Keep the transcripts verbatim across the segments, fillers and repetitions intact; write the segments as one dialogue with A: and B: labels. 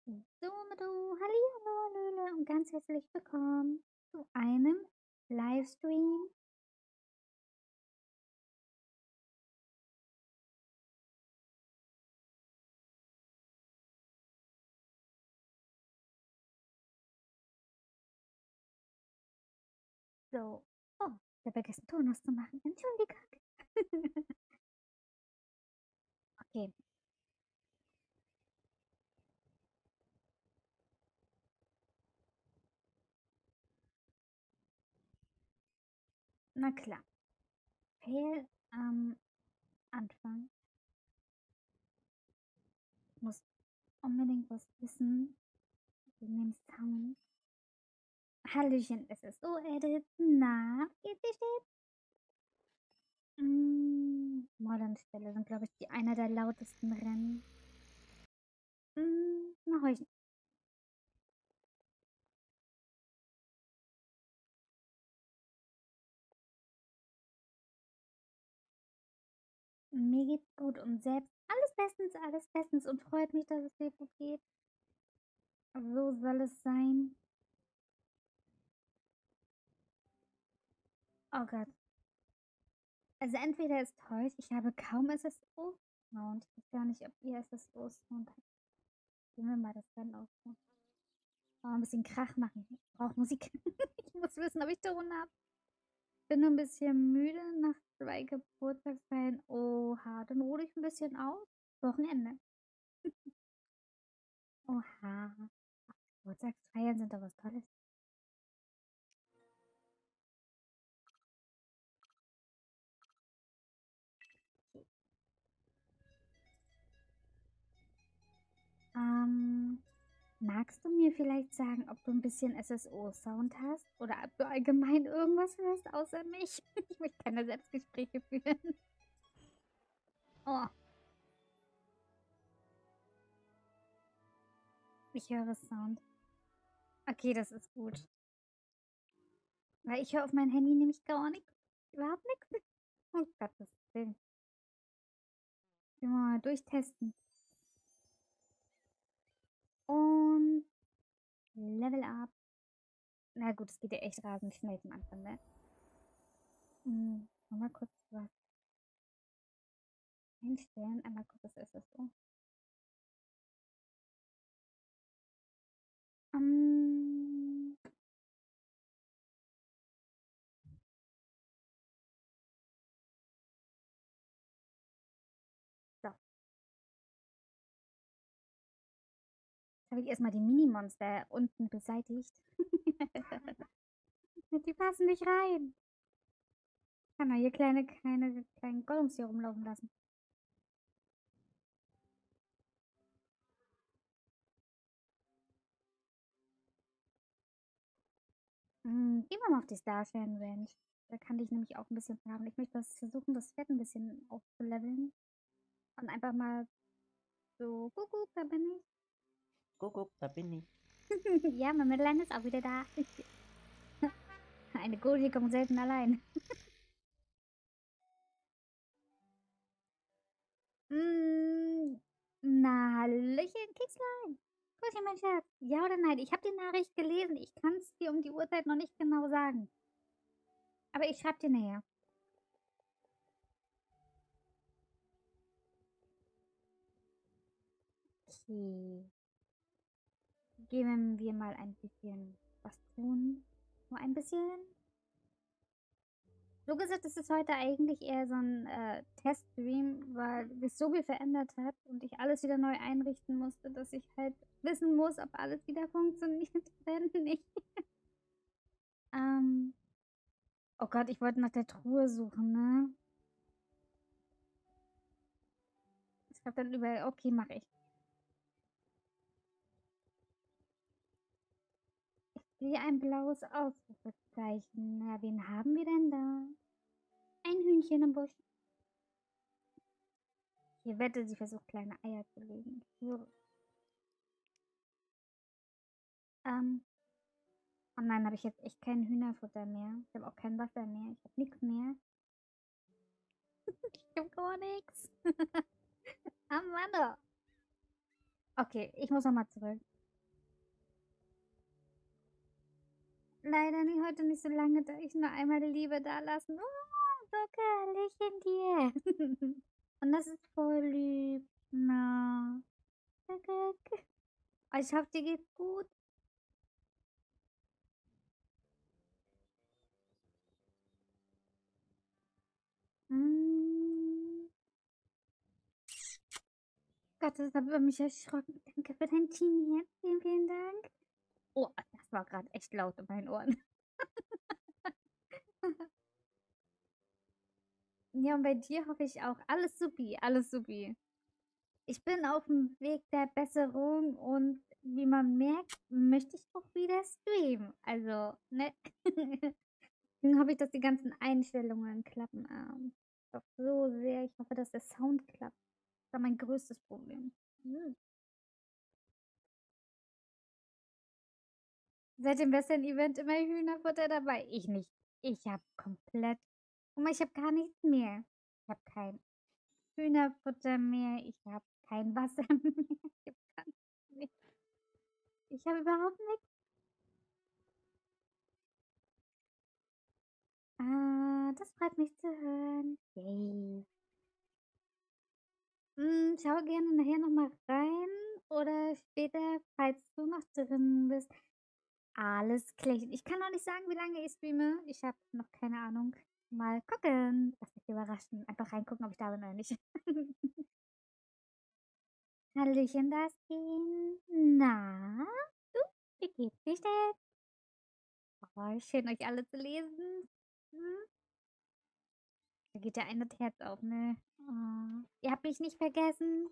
A: Domedo, hallihallo, hallöle und ganz herzlich willkommen zu einem Livestream. So. Oh, ich habe vergessen, Ton auszumachen. Entschuldigung. Okay, na klar. Fail am Anfang. Ich muss unbedingt was wissen wegen dem Sound. Hallöchen, es ist so edit. Na, geht dir stets? Mm, Modernstelle sind, glaube ich, die einer der lautesten Rennen. Mm, na, heu Mir geht's gut und selbst alles bestens, alles bestens und freut mich, dass es dir gut geht. So soll es sein. Oh Gott. Also entweder es täuscht, ich habe kaum S S O-Sound. Ich weiß gar nicht, ob ihr S S O-Sound habt. Gehen wir mal das dann auf. Oh, ein bisschen Krach machen. Ich brauche Musik. Ich muss wissen, ob ich Ton habe. Bin nur ein bisschen müde nach zwei Geburtstagsfeiern. Oha, dann ruhe ich ein bisschen aus. Wochenende. Oha. Geburtstagsfeiern sind doch was Tolles. Ähm, magst du mir vielleicht sagen, ob du ein bisschen S S O-Sound hast? Oder ob du allgemein irgendwas hörst außer mich? Ich möchte keine Selbstgespräche führen. Oh, ich höre Sound. Okay, das ist gut. Weil ich höre auf mein Handy nämlich gar nichts. Überhaupt nichts. Oh Gottes Willen. Wir mal durchtesten. Und Level up. Na gut, es geht ja echt rasend schnell am Anfang, ne? Hm, mal kurz was einstellen. Einmal kurz das S S O. Ähm, so. Jetzt habe ich erstmal die Minimonster unten beseitigt. Die passen nicht rein. Kann man hier kleine, kleine, kleine Golems hier rumlaufen lassen. Hm, gehen wir mal auf die Starshine Ranch. Da kann ich nämlich auch ein bisschen farmen. Ich möchte das versuchen, das Pferd ein bisschen aufzuleveln. Und einfach mal so, guck, da bin ich.
B: Kuckuck, da bin ich.
A: Ja, mein Mittelline ist auch wieder da. Eine Goldie kommt selten allein. Mm, na, Hallöchen, Kickslein. Grüßchen, mein Schatz. Ja oder nein? Ich habe die Nachricht gelesen. Ich kann es dir um die Uhrzeit noch nicht genau sagen. Aber ich schreibe dir näher. Okay. Geben wir mal ein bisschen was tun. Nur ein bisschen. So gesagt, es ist heute eigentlich eher so ein äh, Teststream, weil sich so viel verändert hat und ich alles wieder neu einrichten musste, dass ich halt wissen muss, ob alles wieder funktioniert oder nicht. ähm, oh Gott, ich wollte nach der Truhe suchen, ne? Ich habe dann überall, okay, mache ich. Ich sehe ein blaues Ausrufezeichen. Na, wen haben wir denn da? Ein Hühnchen im Busch. Ich wette, sie versucht kleine Eier zu legen. Ich schwöre. Ähm, oh nein, habe ich jetzt echt kein Hühnerfutter mehr. Ich habe auch kein Wasser mehr. Ich habe nichts mehr. Ich habe gar nichts. Ah, Mann. Okay, ich muss nochmal zurück. leider nicht, heute nicht so lange, da ich nur einmal Liebe da lassen. Oh, so girlig in dir. Und das ist voll lieb. Na. Okay. Ich hoffe, dir geht's gut. Mm. Gott, das hat über mich erschrocken. Danke für dein Team hier. Vielen, vielen Dank. Oh, das war gerade echt laut in meinen Ohren. Ja, und bei dir hoffe ich auch. Alles supi, alles supi. Ich bin auf dem Weg der Besserung und wie man merkt, möchte ich auch wieder streamen. Also, ne? Dann hoffe ich, dass die ganzen Einstellungen klappen. Ähm, doch so sehr. Ich hoffe, dass der Sound klappt. Das war mein größtes Problem. Hm. Seit dem Western-Event immer Hühnerfutter dabei. Ich nicht. Ich habe komplett. Guck mal, ich habe gar nichts mehr. Ich habe kein Hühnerfutter mehr. Ich habe kein Wasser mehr. Ich habe gar nichts mehr. Ich habe überhaupt nichts. Ah, das freut mich zu hören. Yay. Hm, schau gerne nachher nochmal rein oder später, falls du noch drin bist. Alles klärchen. Ich kann noch nicht sagen, wie lange ich streame. Ich habe noch keine Ahnung. Mal gucken. Lass mich überraschen. Einfach reingucken, ob ich da bin oder nicht. Hallöchen, das gehen. Na, du, wie geht's dir denn? Oh, schön, euch alle zu lesen. Hm? Da geht ja ein das Herz auf, ne? Oh, ihr habt mich nicht vergessen.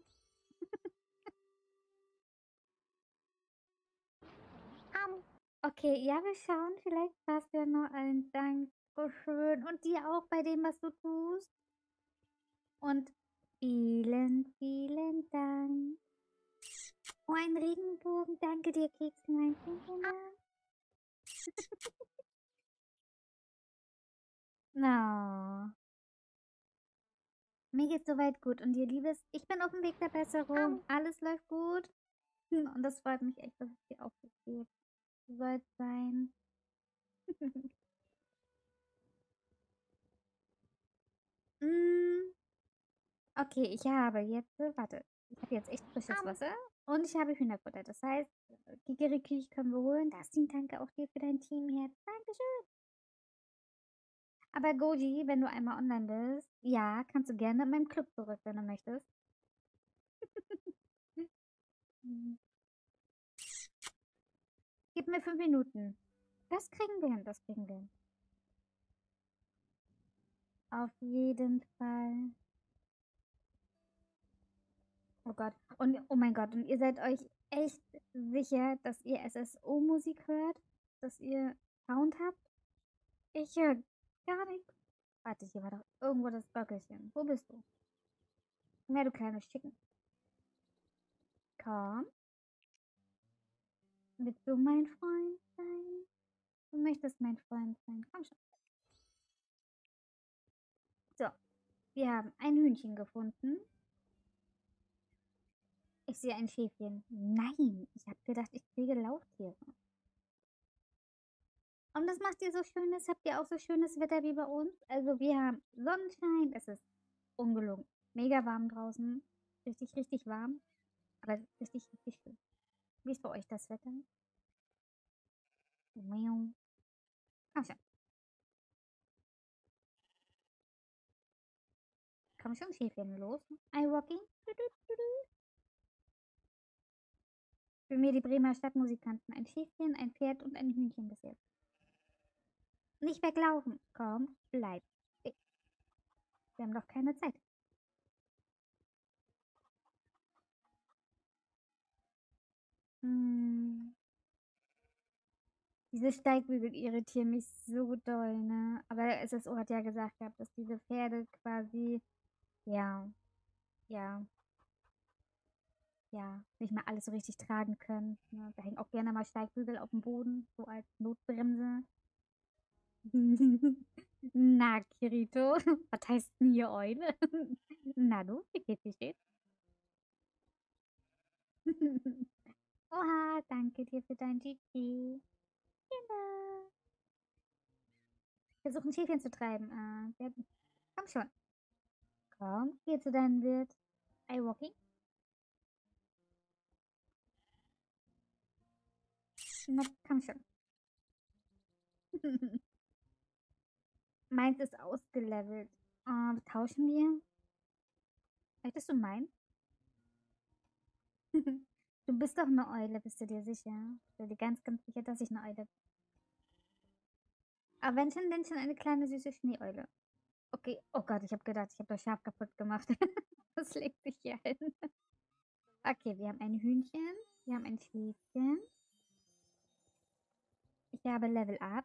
A: Um, okay, ja, wir schauen. Vielleicht passt ja noch ein Dankeschön. Und dir auch bei dem, was du tust. Und vielen, vielen Dank. Oh, ein Regenbogen. Danke dir, Kekslein. Vielen, vielen Dank. No. Mir geht's soweit gut. Und dir, Liebes? Ich bin auf dem Weg der Besserung. Alles läuft gut. Hm, Und das freut mich echt, dass es dir auch gut geht. So soll es sein. Mm, okay, ich habe jetzt, äh, warte, ich habe jetzt echt frisches Wasser und ich habe Hühnerfutter. Das heißt, äh, Kikeriki können wir holen. Dustin, danke auch dir für dein Teamherz. Dankeschön. Aber Goji, wenn du einmal online bist, ja, kannst du gerne in meinem Club zurück, wenn du möchtest. Hm. Gib mir fünf Minuten. Das kriegen wir hin, das kriegen wir hin. Auf jeden Fall. Oh Gott. Und oh mein Gott, und ihr seid euch echt sicher, dass ihr S S O-Musik hört? Dass ihr Sound habt? Ich höre gar nichts. Warte, hier war doch irgendwo das Glockelchen. Wo bist du? Na, du kleines Chicken. Komm. Willst du mein Freund sein? Du möchtest mein Freund sein. Komm schon. So, wir haben ein Hühnchen gefunden. Ich sehe ein Schäfchen. Nein, ich habe gedacht, ich kriege Lauftiere. Und das macht ihr so schönes, habt ihr auch so schönes Wetter wie bei uns? Also wir haben Sonnenschein, es ist ungelogen. Mega warm draußen. Richtig, richtig warm. Aber richtig, richtig schön. Wie ist bei euch das Wetter? Miau. Komm schon. Komm schon, Schäfchen, los. I walking. Für mir die Bremer Stadtmusikanten. Ein Schäfchen, ein Pferd und ein Hühnchen bis jetzt. Nicht weglaufen. Komm, bleib. Wir haben doch keine Zeit. Hm. Diese Steigbügel irritieren mich so doll, ne? Aber S S O hat ja gesagt gehabt, dass diese Pferde quasi, ja, ja, ja, nicht mal alles so richtig tragen können. Ne? Da hängen auch gerne mal Steigbügel auf dem Boden, so als Notbremse. Na, Kirito, was heißt denn hier Eule? Na du, wie geht's dir stets? Oha, danke dir für dein G G. Genau. Versuchen Schäfchen zu treiben. Äh, wer- komm schon. Komm, geh zu deinem Wirt. I walking. Na, komm schon. Meins ist ausgelevelt. Äh, tauschen wir? Möchtest du meins? Du bist doch eine Eule, bist du dir sicher? Ich bin dir ganz, ganz sicher, dass ich eine Eule bin. Aber wenn schon, denn schon eine kleine süße Schneeeule. Okay, oh Gott, ich habe gedacht, ich habe das Schaf kaputt gemacht. Das legt sich hier hin. Okay, wir haben ein Hühnchen, wir haben ein Schäfchen. Ich habe Level Up.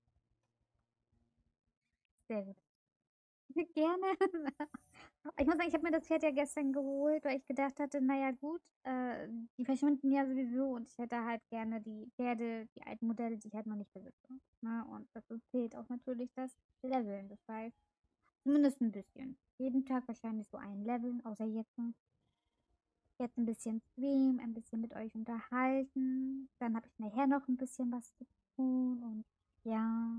A: Sehr gut. Gerne. Ich muss sagen, ich habe mir das Pferd ja gestern geholt, weil ich gedacht hatte, naja gut, äh, die verschwinden ja sowieso und ich hätte halt gerne die Pferde, die alten Modelle, die ich halt noch nicht besitze. Ne? Und das fehlt auch natürlich das Leveln. Das heißt, zumindest ein bisschen. Jeden Tag wahrscheinlich so ein Level, außer jetzt. Jetzt ein bisschen streamen, ein bisschen mit euch unterhalten. Dann habe ich nachher noch ein bisschen was zu tun und ja.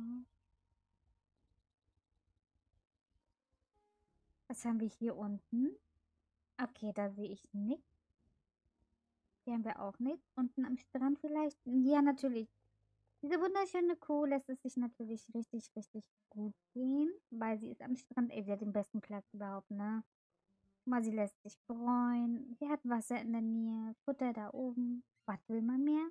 A: Was haben wir hier unten? Okay, da sehe ich nichts. Hier haben wir auch nichts. Unten am Strand vielleicht? Ja, natürlich. Diese wunderschöne Kuh lässt es sich natürlich richtig, richtig gut gehen, weil sie ist am Strand. Ey, sie hat den besten Platz überhaupt, ne? Guck mal, sie lässt sich freuen. Sie hat Wasser in der Nähe, Futter da oben. Was will man mehr?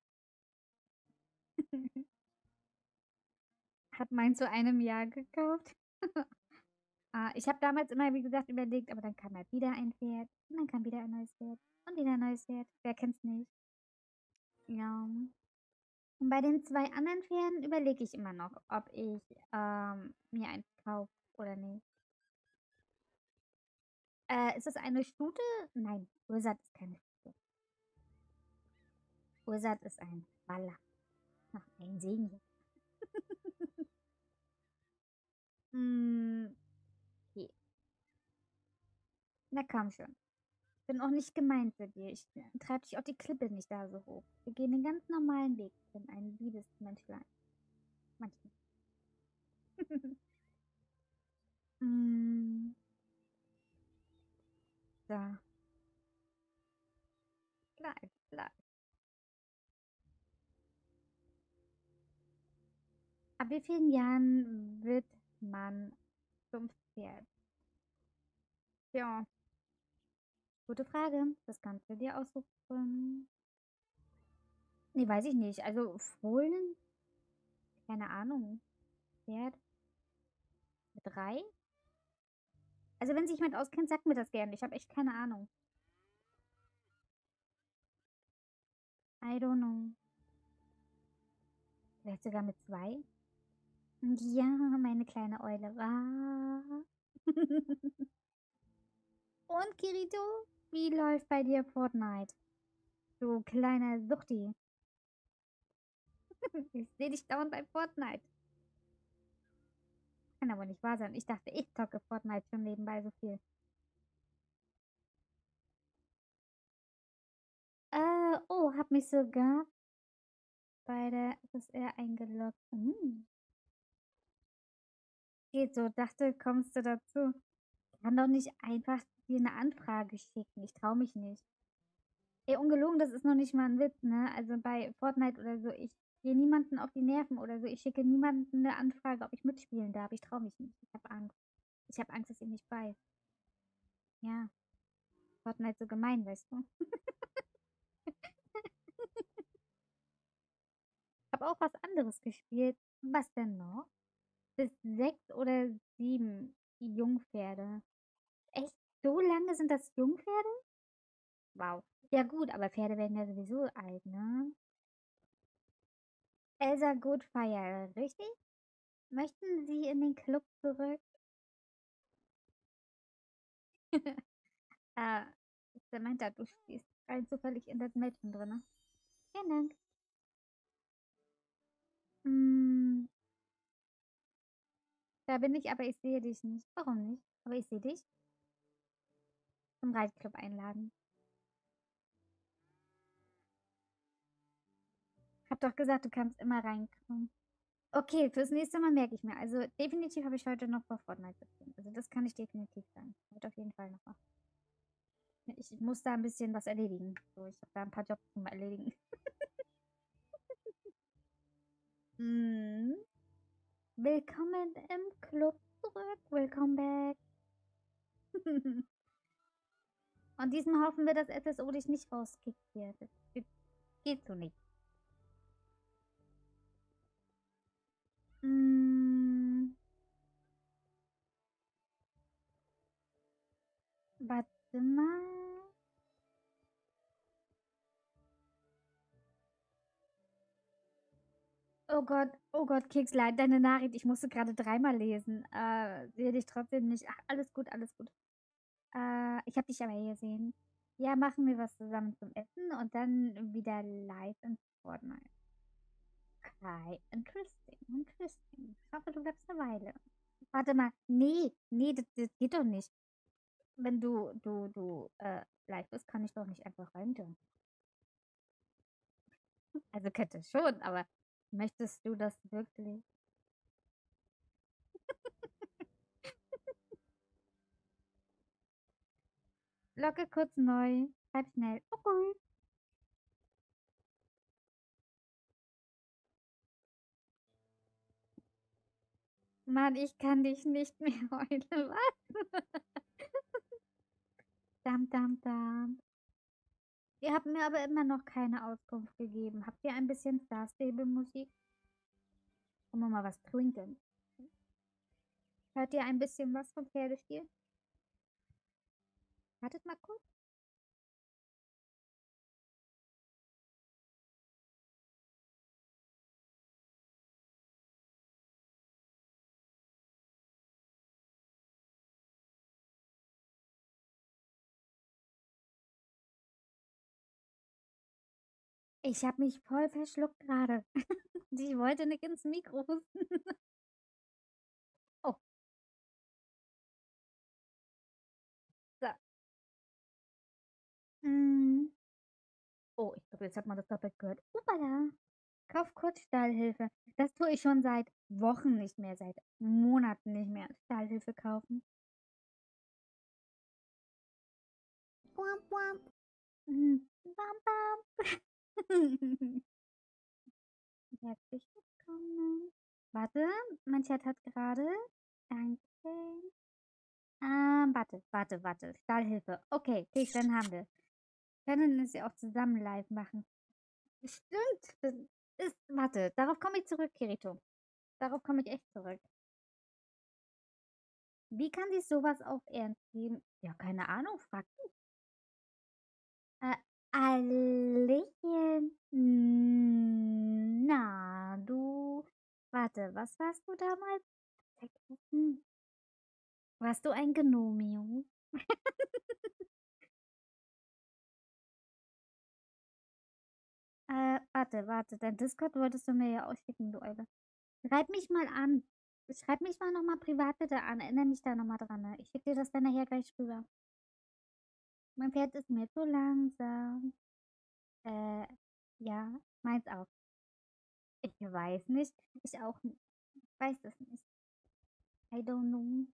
A: Hat mein zu einem Jahr gekauft. Ah, ich habe damals immer, wie gesagt, überlegt, aber dann kam halt wieder ein Pferd. Und dann kam wieder ein neues Pferd. Und wieder ein neues Pferd. Wer kennt's nicht? Ja. Und bei den zwei anderen Pferden überlege ich immer noch, ob ich ähm, mir eins kaufe oder nicht. Äh, ist es eine Stute? Nein, Ursat ist keine Stute. Ursat ist ein Wallach. Ach, ein Segen. Hm, okay. Na komm schon. Ich bin auch nicht gemein für dich. Ich treibe dich auch die Klippe nicht da so hoch. Wir gehen den ganz normalen Weg. Ich bin ein liebes Menschlein. Manchmal. Hm, so, gleich, gleich. Ab wie vielen Jahren wird man zum Pferd? Ja, gute Frage. Das kannst du dir aussuchen. Nee, weiß ich nicht. Also Fohlen? Keine Ahnung. Pferd? Mit drei? Also wenn sich jemand auskennt, sagt mir das gerne. Ich habe echt keine Ahnung. I don't know. Vielleicht sogar mit zwei? Ja, meine kleine Eule war. Und Kirito, wie läuft bei dir Fortnite? Du kleiner Suchti. Ich sehe dich dauernd bei Fortnite. Kann aber nicht wahr sein. Ich dachte, ich zocke Fortnite schon nebenbei so viel. Äh, oh, hab mich sogar bei der S S R eingeloggt. Hm, geht so, dachte, kommst du dazu. Kann doch nicht einfach dir eine Anfrage schicken. Ich traue mich nicht. Ey, ungelogen, das ist noch nicht mal ein Witz, ne? Also bei Fortnite oder so, ich gehe niemanden auf die Nerven oder so. Ich schicke niemanden eine Anfrage, ob ich mitspielen darf. Ich traue mich nicht. Ich habe Angst. Ich habe Angst, dass ich nicht weiß. Ja, Fortnite so gemein, weißt du? Habe auch was anderes gespielt. Was denn noch? Bis sechs oder sieben Jungpferde. Echt? So lange sind das Jungpferde? Wow. Ja gut, aber Pferde werden ja sowieso alt, ne? Elsa Goodfire, richtig? Möchten Sie in den Club zurück? Ah, Samantha, du stehst rein zufällig in das Mädchen drin, ne? Vielen Dank. Hm, da bin ich, aber ich sehe dich nicht. Warum nicht? Aber ich sehe dich zum Reitclub einladen. Hab doch gesagt, du kannst immer reinkommen. Okay, fürs nächste Mal merke ich mir. Also definitiv habe ich heute noch vor Fortnite zu tun. Also das kann ich definitiv sagen. Heute auf jeden Fall noch was. Ich, ich muss da ein bisschen was erledigen. So, ich habe da ein paar Jobs zum Erledigen. Mm. Willkommen im Club zurück. Willkommen back. Und diesmal hoffen wir, dass S S O dich nicht rauskickt wird. Das geht, geht so nicht. Mm. Warte mal. Oh Gott, oh Gott, Kekslein, deine Nachricht, ich musste gerade dreimal lesen. Äh, sehe dich trotzdem nicht. Ach, alles gut, alles gut. Äh, ich habe dich aber hier gesehen. Ja, machen wir was zusammen zum Essen und dann wieder live in Fortnite. Okay, interesting, interesting. Ich hoffe, du bleibst eine Weile. Warte mal, nee, nee, das, das geht doch nicht. Wenn du, du, du, äh, live bist, kann ich doch nicht einfach reintun. Also könnte schon, aber möchtest du das wirklich? Locke kurz neu. Schreib schnell. Okay. Mann, ich kann dich nicht mehr heulen. Was? Dam, dam, dam. Ihr habt mir aber immer noch keine Auskunft gegeben. Habt ihr ein bisschen Star Stable Musik? Wollen wir mal was trinken? Hört ihr ein bisschen was vom Pferdestier? Wartet mal kurz. Ich habe mich voll verschluckt gerade. Ich wollte nicht ins Mikro husten. Oh, so. Mm. Oh, ich glaube, jetzt hat man das doppelt gehört. Upala. Kauf kurz Stallhilfe. Das tue ich schon seit Wochen nicht mehr, seit Monaten nicht mehr. Stallhilfe kaufen. Bam, bam. Mhm. Bam, bam. Herzlich willkommen. Warte, mein Chat hat gerade. Danke. Ähm, warte, warte, warte. Stallhilfe. Okay, okay, dann haben wir. Können es ja auch zusammen live machen. Stimmt. Das ist, warte, darauf komme ich zurück, Kirito. Darauf komme ich echt zurück. Wie kann sich sowas auf Ernst geben? Ja, keine Ahnung, frag mich. Äh, Allchen. Hm, Na, du. Warte, was warst du damals? Vergessen. Warst du ein Gnomio? Äh, warte, warte. Dein Discord wolltest du mir ja ausschicken, du Eule. Schreib mich mal an. Schreib mich mal nochmal privat bitte an. Erinnere mich da nochmal dran. Ne? Ich schicke dir das dann nachher gleich rüber. Mein Pferd ist mir zu langsam. Äh, ja, meins auch. Ich weiß nicht. Ich auch nicht. Ich weiß es nicht. I don't know.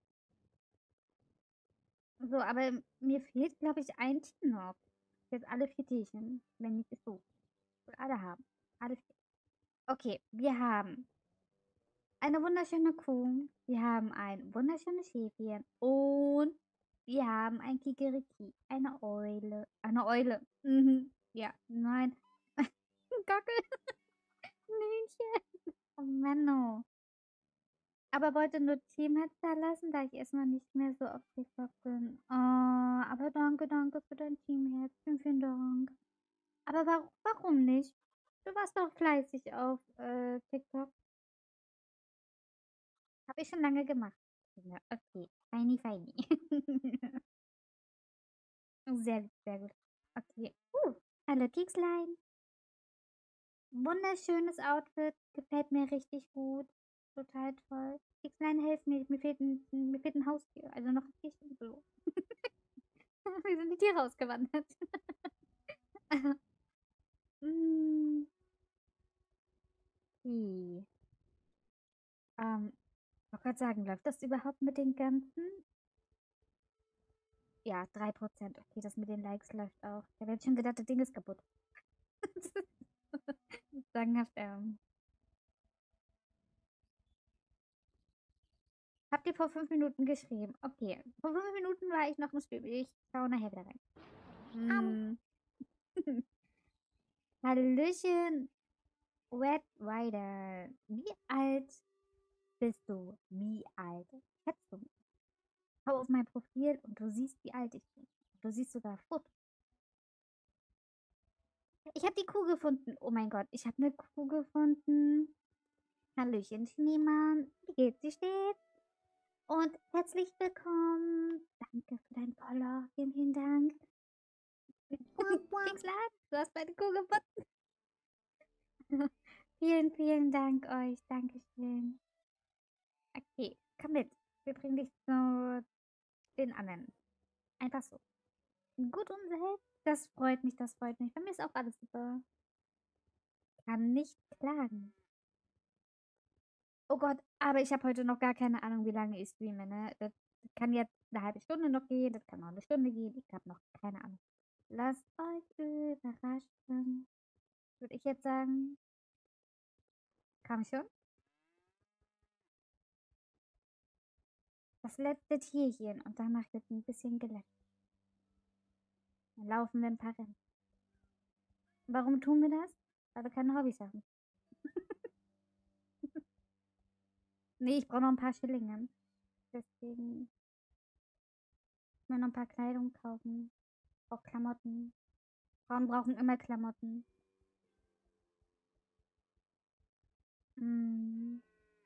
A: So, aber mir fehlt, glaube ich, ein Team noch. Jetzt alle vier Tierchen. Wenn nicht, ist so. Alle haben. Alle vier. Okay, wir haben eine wunderschöne Kuh. Wir haben ein wunderschönes Schäfchen. Und wir haben ein Kikeriki. Eine Eule. Eine Eule. Mhm. Ja, nein. Gockel. Hühnchen. Oh Mann. Aber wollte nur Teamheads da lassen, da ich erstmal nicht mehr so auf TikTok bin. Oh, aber danke, danke für dein Teamherz. Vielen, vielen Dank. Aber warum, warum nicht? Du warst doch fleißig auf äh, TikTok. Habe ich schon lange gemacht. Ja, okay, feini, feini. Sehr gut, sehr gut. Okay. Uh, hallo Piekslein. Wunderschönes Outfit. Gefällt mir richtig gut. Total toll. Piekslein, helf mir. Mir fehlt ein, mir fehlt ein Haustier. Also noch ein Tierchen. So. Wir sind die Tiere ausgewandert. Mm, okay. gerade sagen, läuft das überhaupt mit den ganzen? Ja, drei Prozent. Okay, das mit den Likes läuft auch. Ich habe jetzt schon gedacht, das Ding ist kaputt. Sagenhaft, ähm. Habt ihr vor fünf Minuten geschrieben? Okay. Vor fünf Minuten war ich noch im Stream. Ich schaue nachher wieder rein.
B: Hm.
A: Hallöchen, Red Rider. Wie alt bist du? Wie alt schätzt du mich? Schau auf mein Profil und du siehst, wie alt ich bin. Du siehst sogar Fotos. Ich habe die Kuh gefunden. Oh mein Gott, ich habe eine Kuh gefunden. Hallöchen, Schneemann. Wie geht's dir stets? Und herzlich willkommen. Danke für dein Follow. Vielen, vielen Dank. Pixlat, du hast meine Kuh gefunden. Vielen, vielen Dank euch. Dankeschön. Okay, komm mit. Wir bringen dich zu den anderen. Einfach so. Gut umgesetzt. Das freut mich, das freut mich. Bei mir ist auch alles super. Kann nicht klagen. Oh Gott, aber ich habe heute noch gar keine Ahnung, wie lange ich streame, ne? Das kann jetzt eine halbe Stunde noch gehen, das kann noch eine Stunde gehen. Ich habe noch keine Ahnung. Lasst euch überraschen. Würde ich jetzt sagen. Kam schon? Das letzte Tierchen und danach wird ein bisschen gelöscht. Dann laufen wir ein paar Rennen. Warum tun wir das? Weil wir keine Hobbys haben. Nee, ich brauche noch ein paar Schillinge. Deswegen mir noch ein paar Kleidung kaufen. Auch Klamotten. Frauen brauchen immer Klamotten. Hm.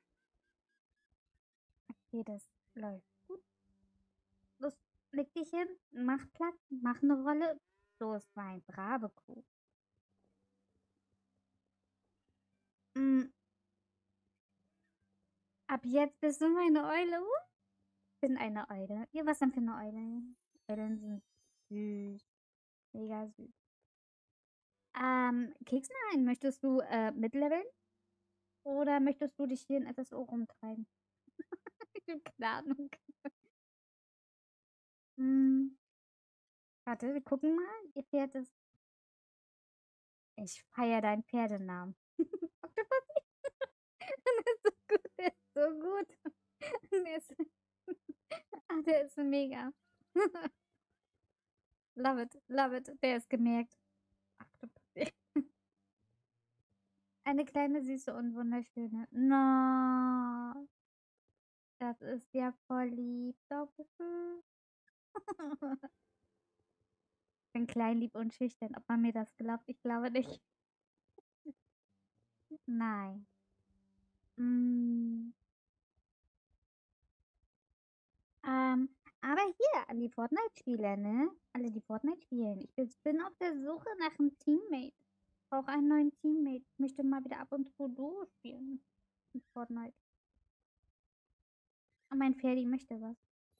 A: Okay, das läuft gut. Los, leg dich hin, mach Platz, mach eine Rolle. So ist mein brave Kuh. Hm. Ab jetzt bist du meine Eule. Uh, bin eine Eule. Ja, was denn für eine Eule? Eulen sind süß. Mega süß. Ähm, Keksnein, möchtest du äh, mitleveln? Oder möchtest du dich hier in etwas rumtreiben? Ich hab keine Ahnung. Hm. Warte, wir gucken mal. Ihr Pferd ist. Ich feiere deinen Pferdenamen. Octopussy. Der ist so gut, der ist so gut. Der ist, ah, der ist mega. Love it, love it. Der ist gemerkt. Octopussy. Eine kleine, süße und wunderschöne. No. Das ist ja voll lieb. Dankeschön. Ich bin klein, lieb und schüchtern. Ob man mir das glaubt, ich glaube nicht. Nein. Mm. Ähm, aber hier an die Fortnite-Spieler, ne? Alle, die Fortnite spielen. Ich bin bin auf der Suche nach einem Teammate. Ich brauche einen neuen Teammate. Ich möchte mal wieder ab und zu Duo spielen. Mit Fortnite. Und mein Pferdi möchte was.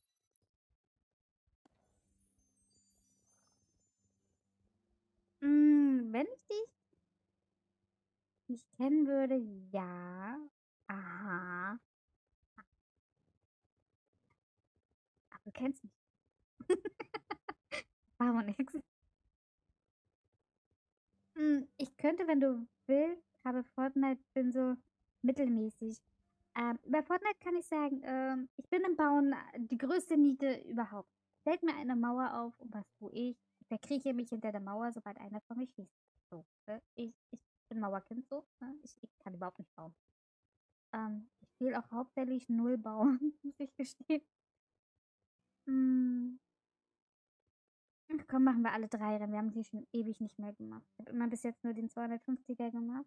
A: Mm, wenn ich dich nicht kennen würde, ja. Aha. Aber du kennst mich. War wohl nix. Hm, ich könnte, wenn du willst, habe Fortnite, bin so mittelmäßig. Ähm, über Fortnite kann ich sagen, ähm, ich bin im Bauen äh, die größte Niete überhaupt. Stellt mir eine Mauer auf und was tue ich? Ich verkrieche mich hinter der Mauer, sobald einer von mir schießt. So, ne? ich, ich bin Mauerkind so. Ne? Ich, ich kann überhaupt nicht bauen. Ähm, ich will auch hauptsächlich null bauen, muss ich gestehen. Hm, ach komm, machen wir alle drei Rennen. Wir haben sie schon ewig nicht mehr gemacht. Ich habe immer bis jetzt nur den zweihundertfünfziger gemacht.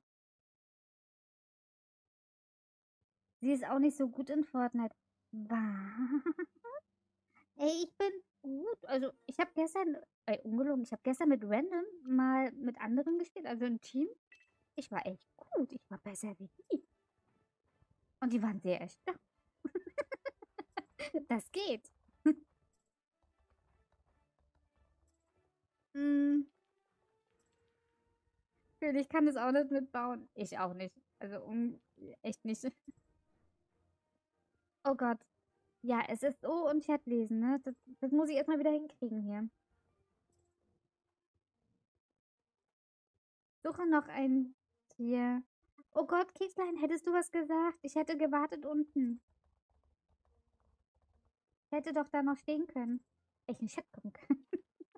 A: Sie ist auch nicht so gut in Fortnite. Was? Ey, ich bin gut. Also, ich habe gestern, ey, ungelogen, ich habe gestern mit Random mal mit anderen gespielt, also im Team. Ich war echt gut. Ich war besser wie die. Und die waren sehr echt. Das geht. Hm, ich kann das auch nicht mitbauen. Ich auch nicht. Also, um, echt nicht. Oh Gott. Ja, es ist O und Chat lesen, ne? Das, das muss ich erstmal wieder hinkriegen hier. Suche noch ein Tier. Oh Gott, Kekslein, hättest du was gesagt? Ich hätte gewartet unten. Ich hätte doch da noch stehen können. Ich in den Chat gucken können.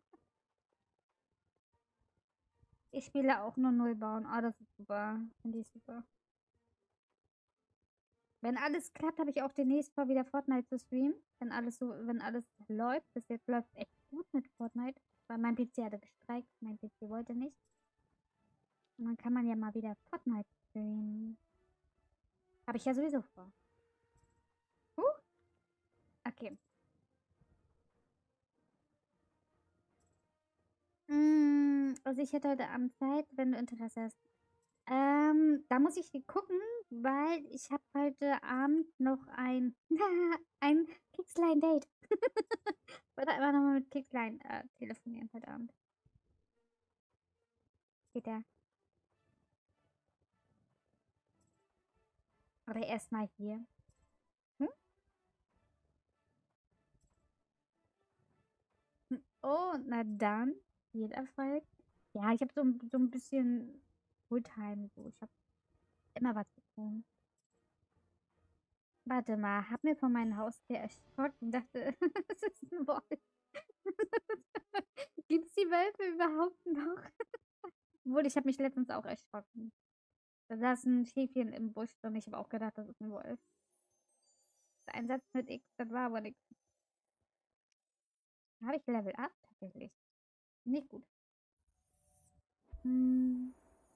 A: Ich spiele auch nur Null bauen. Oh, das ist super. Finde ich super. Wenn alles klappt, habe ich auch demnächst vor, wieder Fortnite zu streamen. Wenn alles so, wenn alles läuft. Bis jetzt läuft echt gut mit Fortnite. Weil mein P C hatte gestreikt. Mein P C wollte nicht. Und dann kann man ja mal wieder Fortnite streamen. Habe ich ja sowieso vor. Huh? Okay. Mm, also ich hätte heute Abend Zeit, wenn du Interesse hast. Ähm, da muss ich gucken, weil ich habe heute Abend noch ein, ein Kicksline-Date. Ich wollte einfach nochmal mit Kicksline äh, telefonieren heute Abend. Geht der? Oder erstmal hier. Hm? Hm. Oh, na dann. Viel Erfolg. Ja, ich habe so, ein- so ein bisschen Fulltime. So. Ich habe immer was zu tun. Warte mal, hab mir von meinem Haustier erschrocken und dachte, das ist ein Wolf. Gibt's die Wölfe überhaupt noch? Obwohl, ich habe mich letztens auch erschrocken. Da saß ein Schäfchen im Busch und ich habe auch gedacht, das ist ein Wolf. Ein Satz mit X, das war aber nichts. Habe ich Level up? Tatsächlich. Nicht gut. Hm.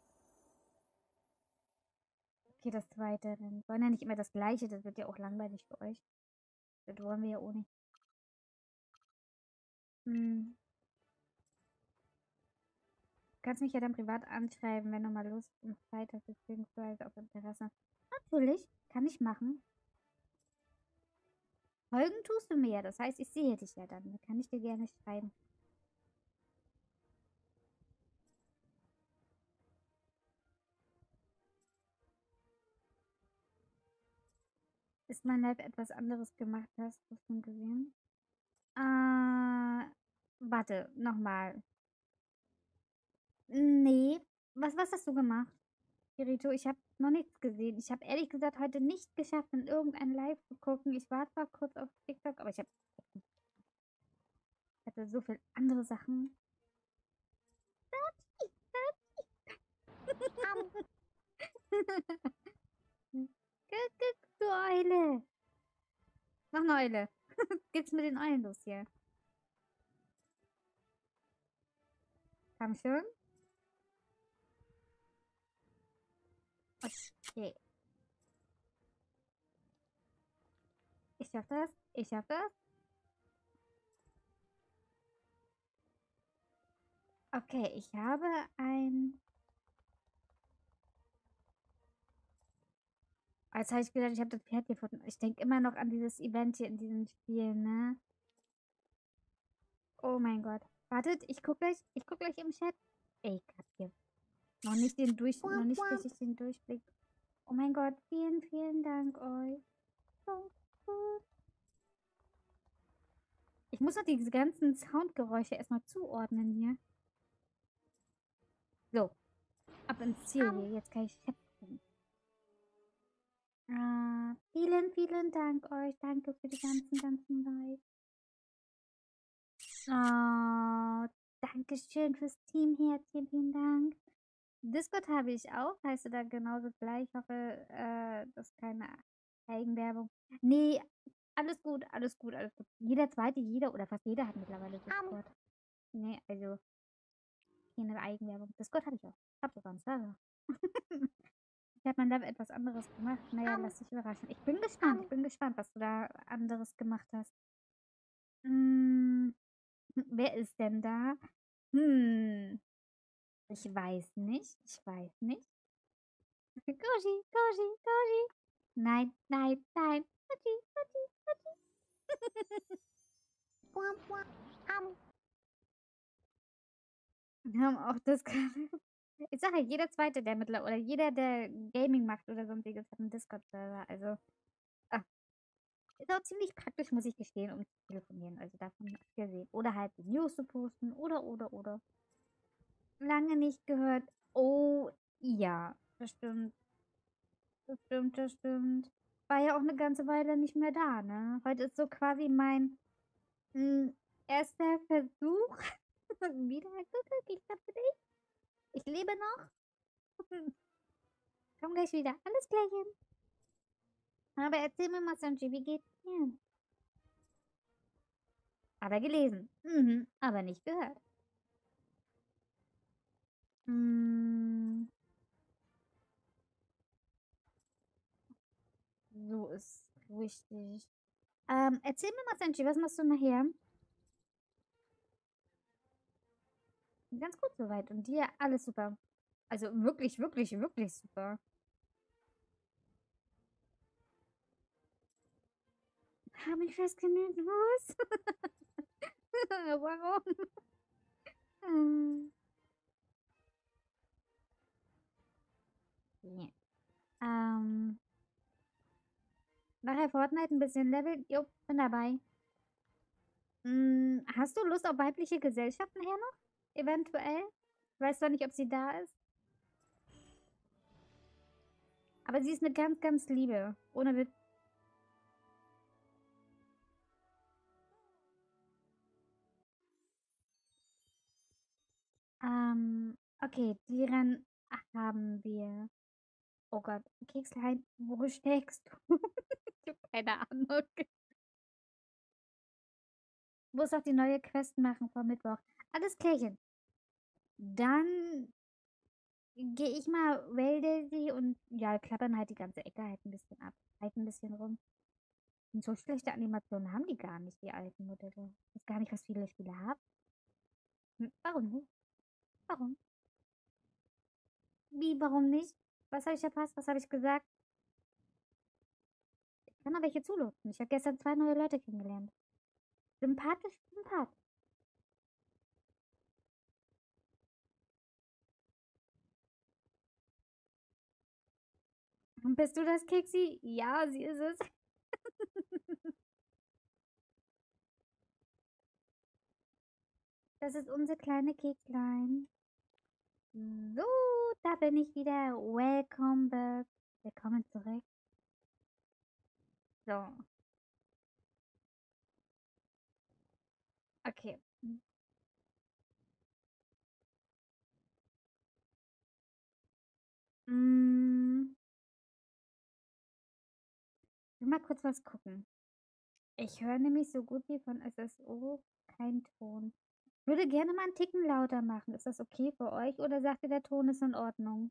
A: Okay, das zweite. Dann wollen ja nicht immer das gleiche, das wird ja auch langweilig für euch. Das wollen wir ja auch nicht. Hm. Du kannst mich ja dann privat anschreiben, wenn du mal Lust und Zeit hast, beziehungsweise auch Interesse. Natürlich, kann ich machen. Folgen tust du mir ja, das heißt, ich sehe dich ja dann. Da kann ich dir gerne schreiben. Ist mein Live etwas anderes gemacht hast, du schon gesehen? Äh, warte, nochmal. Nee. Was, was hast du gemacht, Kirito? Ich habe noch nichts gesehen. Ich habe ehrlich gesagt heute nicht geschafft, in irgendein Live zu gucken. Ich war zwar kurz auf TikTok, aber ich habe ich hatte so viel andere Sachen. Guck, guck, du Eule. Noch eine Eule. Geht's mit den Eulen los hier? Komm schon. Okay. Ich schaff das. Ich schaff das. Okay, ich habe ein. Als habe ich gedacht, ich habe das Pferd gefunden. Ich denke immer noch an dieses Event hier in diesem Spiel, ne? Oh mein Gott. Wartet, ich guck gleich, ich guck gleich im Chat. Ey, ich hab hier noch nicht den Durch, noch nicht richtig den Durchblick. Oh mein Gott, vielen, vielen Dank euch. So gut. Ich muss noch diese ganzen Soundgeräusche erstmal zuordnen hier. So, ab ins Ziel hier. Jetzt kann ich Chat gucken. Ah, vielen, vielen Dank euch. Danke für die ganzen, ganzen Likes. Oh, danke schön fürs Teamherzchen. Vielen Dank. Discord habe ich auch. Heißt du da genauso gleich? Ich hoffe, äh, das ist keine Eigenwerbung. Nee, alles gut, alles gut, alles gut. Jeder zweite, jeder oder fast jeder hat mittlerweile Discord. Nee, also keine Eigenwerbung. Discord habe ich auch. Hab sogar einen Server. Ich habe mein Lab etwas anderes gemacht. Naja, lass dich überraschen. Ich bin gespannt. Ich bin gespannt, was du da anderes gemacht hast. Hm, wer ist denn da? Hm, ich weiß nicht. Ich weiß nicht. Goji, Goji, Goji. Nein, nein, nein. Goji, Goji, Goji. Wir haben auch das gerade. Ich sage ja, jeder Zweite, der mittlerweile, oder jeder, der Gaming macht oder sonstiges, hat einen Discord-Server. Also, ah. Ist auch ziemlich praktisch, muss ich gestehen, um zu telefonieren. Also davon abgesehen. Oder halt die News zu posten. Oder, oder, oder. Lange nicht gehört. Oh, ja. Das stimmt. Das stimmt, das stimmt. War ja auch eine ganze Weile nicht mehr da, ne? Heute ist so quasi mein mh, erster Versuch. Wieder geguckt. Ich hab für dich. Ich lebe noch. Komm gleich wieder. Alles Klärchen. Aber erzähl mir mal, Sanji, wie geht's dir? Aber gelesen. Mhm, aber nicht gehört. Mm, so ist richtig. Ähm, erzähl mir mal, Sanji, was machst du nachher? Ganz gut soweit. Und dir alles super. Also wirklich, wirklich, wirklich super. Habe ich festgenäht, was? Warum? Ähm, ja. Ähm, nachher Fortnite ein bisschen Level. Jo, bin dabei. Hm, hast du Lust auf weibliche Gesellschaft nachher noch? Eventuell? Ich weiß zwar nicht, ob sie da ist. Aber sie ist eine ganz, ganz liebe. Ohne Witz. Ähm, okay, die Rennen haben wir. Oh Gott, Kekslein, wo steckst du? Ich hab keine Ahnung. Muss auch die neue Quest machen vor Mittwoch. Alles klärchen. Dann gehe ich mal Wälder sie und ja, klappern halt die ganze Ecke halt ein bisschen ab. Halt ein bisschen rum. Und so schlechte Animationen haben die gar nicht, die alten Modelle. Ich weiß gar nicht, was viele Spiele haben. Hm, warum nicht? Warum? Wie, warum nicht? Was habe ich verpasst? Was habe ich gesagt? Ich kann noch welche zulassen. Ich habe gestern zwei neue Leute kennengelernt. Sympathisch, sympathisch. Und bist du das, Keksi? Ja, sie ist es. Das ist unser kleine Kekslein. So, da bin ich wieder. Welcome back. Willkommen zurück. So, okay. Mm, ich will mal kurz was gucken. Ich höre nämlich so gut wie von S S O keinen Ton. Ich würde gerne mal einen Ticken lauter machen. Ist das okay für euch oder sagt ihr, der Ton ist in Ordnung?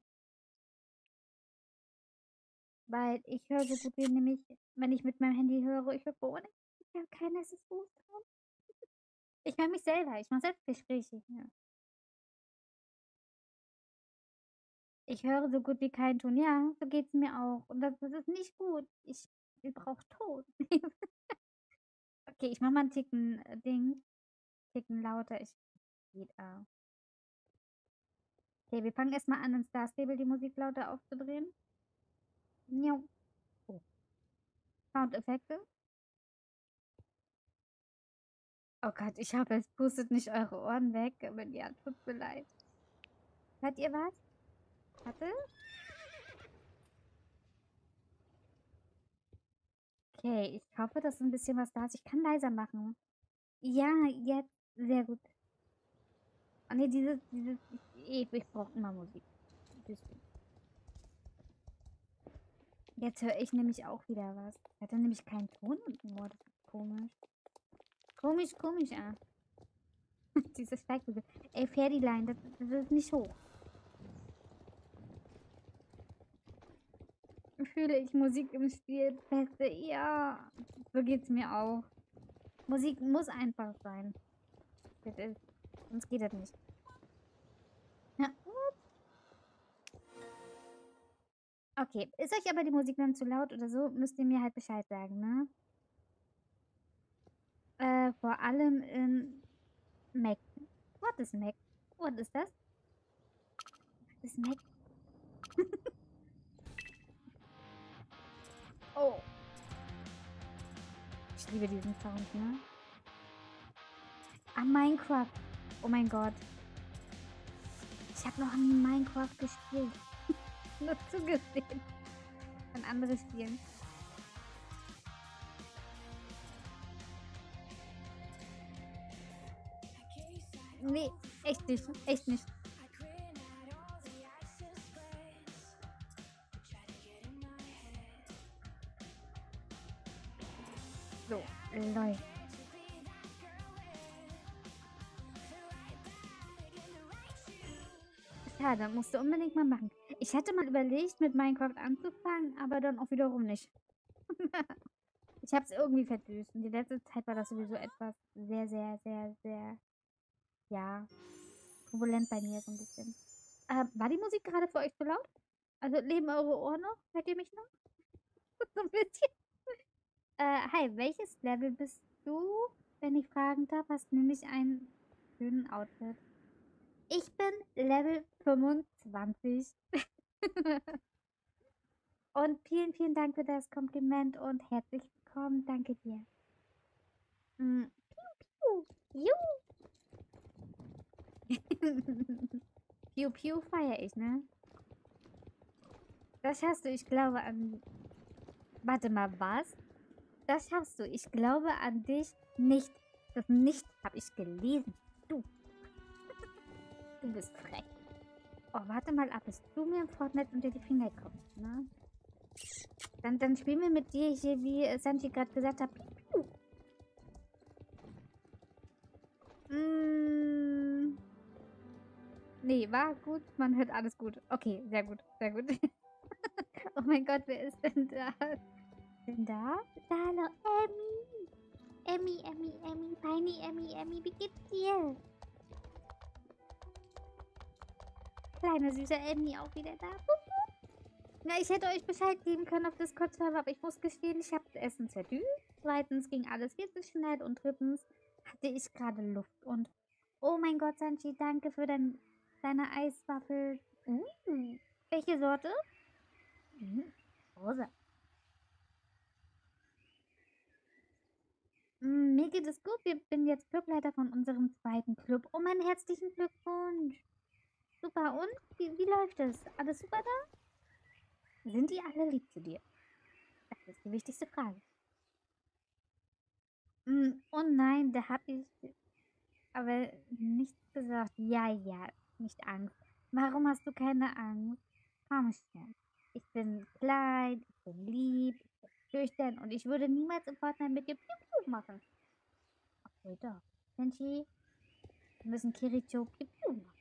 A: Weil ich höre so gut wie nämlich, wenn ich mit meinem Handy höre, ich höre ohne, ich höre kein S S O. Ich höre mich selber, ich mache Selbstgespräche. Ja. Ich höre so gut wie keinen Ton. Ja, so geht's mir auch. Und das, das ist nicht gut. Ich, ich brauche Ton. Okay, ich mache mal einen Ticken äh, Ding. Ticken lauter. Ich geht auch. Okay, wir fangen erstmal an, in Star Stable die Musik lauter aufzudrehen. Jo. Oh. Soundeffekte. Oh Gott, ich hoffe, es pustet nicht eure Ohren weg. Aber ja, tut mir leid. Hört ihr was? Warte. Okay, ich hoffe, dass ein bisschen was da ist. Ich kann leiser machen. Ja, jetzt. Sehr gut. Oh ne, dieses, dieses, ich, ich brauche immer Musik. Ein bisschen. Jetzt höre ich nämlich auch wieder was. Hat er nämlich keinen Ton im Ohr? Das ist komisch. Komisch, komisch, ah. Diese Steigbügel. Ey, Ferdilein, das, das ist nicht hoch. Fühle ich Musik im Spiel Beste? Ja, so geht's mir auch. Musik muss einfach sein. Das ist, sonst geht das nicht. Ja. Okay, ist euch aber die Musik dann zu laut oder so, müsst ihr mir halt Bescheid sagen, ne? Äh, vor allem in Mac. Was ist Mac? Was ist das? Was ist Mac? Oh. liebe diesen Sound, ne? Ah, Minecraft. Oh mein Gott. Ich habe noch nie Minecraft gespielt. Nur zugesehen. Von anderen Spielen. Nee, echt nicht. Echt nicht. So, läuft. Schade, musst du unbedingt mal machen. Ich hatte mal überlegt, mit Minecraft anzufangen, aber dann auch wiederum nicht. Ich habe es irgendwie verdüst. Und die letzte Zeit war das sowieso etwas sehr, sehr, sehr, sehr, ja, turbulent bei mir so ein bisschen. Äh, war die Musik gerade für euch zu laut? Also leben eure Ohren noch? Hört ihr mich noch? So ein bisschen. Äh, hi, welches Level bist du? Wenn ich fragen darf, hast nämlich einen schönen Outfit. Ich bin Level fünfundzwanzig. Und vielen, vielen Dank für das Kompliment und herzlich willkommen. Danke dir. Mm. Piu, piu. Piu, piu feier ich, ne? Das schaffst du, ich glaube an... Warte mal, was? Das schaffst du, ich glaube an dich nicht. Das nicht habe ich gelesen. Du. Du bist frech. Oh, warte mal ab, bis du mir im Fortnite unter die Finger kommst, ne? Dann, dann spielen wir mit dir hier, wie äh, Sanji gerade gesagt hat. Piu, piu. Mm. Nee, war gut. Man hört alles gut. Okay, sehr gut, sehr gut. Oh mein Gott, wer ist denn da? Denn da? Hallo, Emmy. Emmy, Emmy, Emmy. Tiny Emmy, Emmy. Wie geht's dir? Kleine süße Emmy auch wieder da. Na, ich hätte euch Bescheid geben können auf Discord-Server, aber ich muss gestehen, ich habe erstens verdüst. Zweitens ging alles viel zu schnell. Und drittens hatte ich gerade Luft. Und oh mein Gott, Sanji, danke für dein, deine Eiswaffel. Mm. Welche Sorte? Mm. Rosa. Mm, mir geht es gut. Ich bin jetzt Clubleiter von unserem zweiten Club. Oh, meinen herzlichen Glückwunsch. Super. Und? Wie, wie läuft es? Alles super da? Sind die alle lieb zu dir? Das ist die wichtigste Frage. Mm, oh nein, da habe ich aber nichts gesagt. Ja, ja, nicht Angst. Warum hast du keine Angst? Komm schon. Ich bin klein, ich bin lieb, ich bin schüchtern und ich würde niemals im Fortnite mit dir Piu Piu machen. Okay, doch. Senshi, wir müssen Kiricho Piu Piu machen.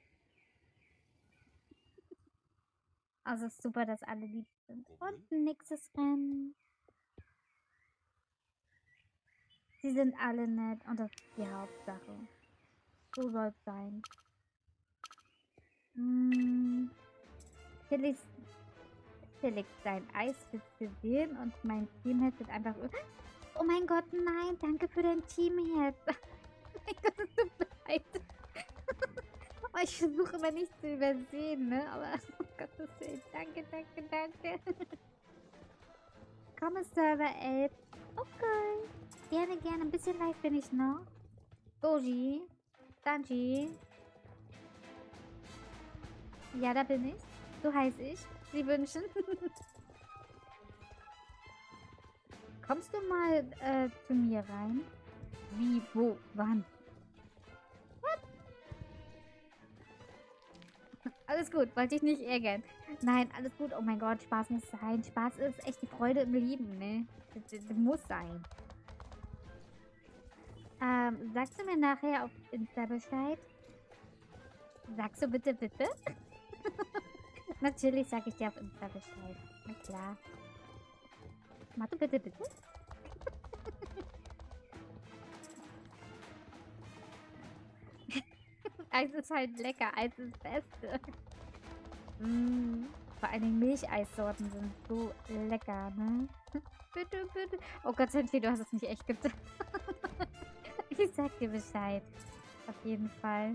A: Also ist super, dass alle lieb sind. Und nächstes Rennen. Sie sind alle nett und das ist die Hauptsache. So soll es sein. Hm. Felix, Felix, dein Eis wird gesehen und mein Teamhead wird einfach... Oh mein Gott, nein, danke für dein Teamhead. Oh mein Gott, es tut mir leid. Oh, ich versuche immer nicht zu übersehen, ne? Aber oh Gottes Willen, danke, danke, danke. Komme Server elf. Okay. Gerne, gerne. Ein bisschen live bin ich noch. Goji. Sanji. Ja, da bin ich. So heiß ich. Sie wünschen. Kommst du mal äh, zu mir rein? Wie, wo, wann? What? Alles gut, wollte ich nicht ärgern. Nein, alles gut. Oh mein Gott, Spaß muss sein. Spaß ist echt die Freude im Leben, ne? Das, das, das muss sein. Ähm, sagst du mir nachher auf Insta Bescheid? Sagst du bitte, bitte? Natürlich sage ich dir auf Insta Bescheid. Na klar. Mach du bitte, bitte? Eis ist halt lecker. Eis ist das Beste. Mm, vor allen Dingen Milcheissorten sind so lecker, ne? Bitte, bitte. Oh Gott sei Dank, du hast es nicht echt gesagt. Ich sag dir Bescheid. Auf jeden Fall.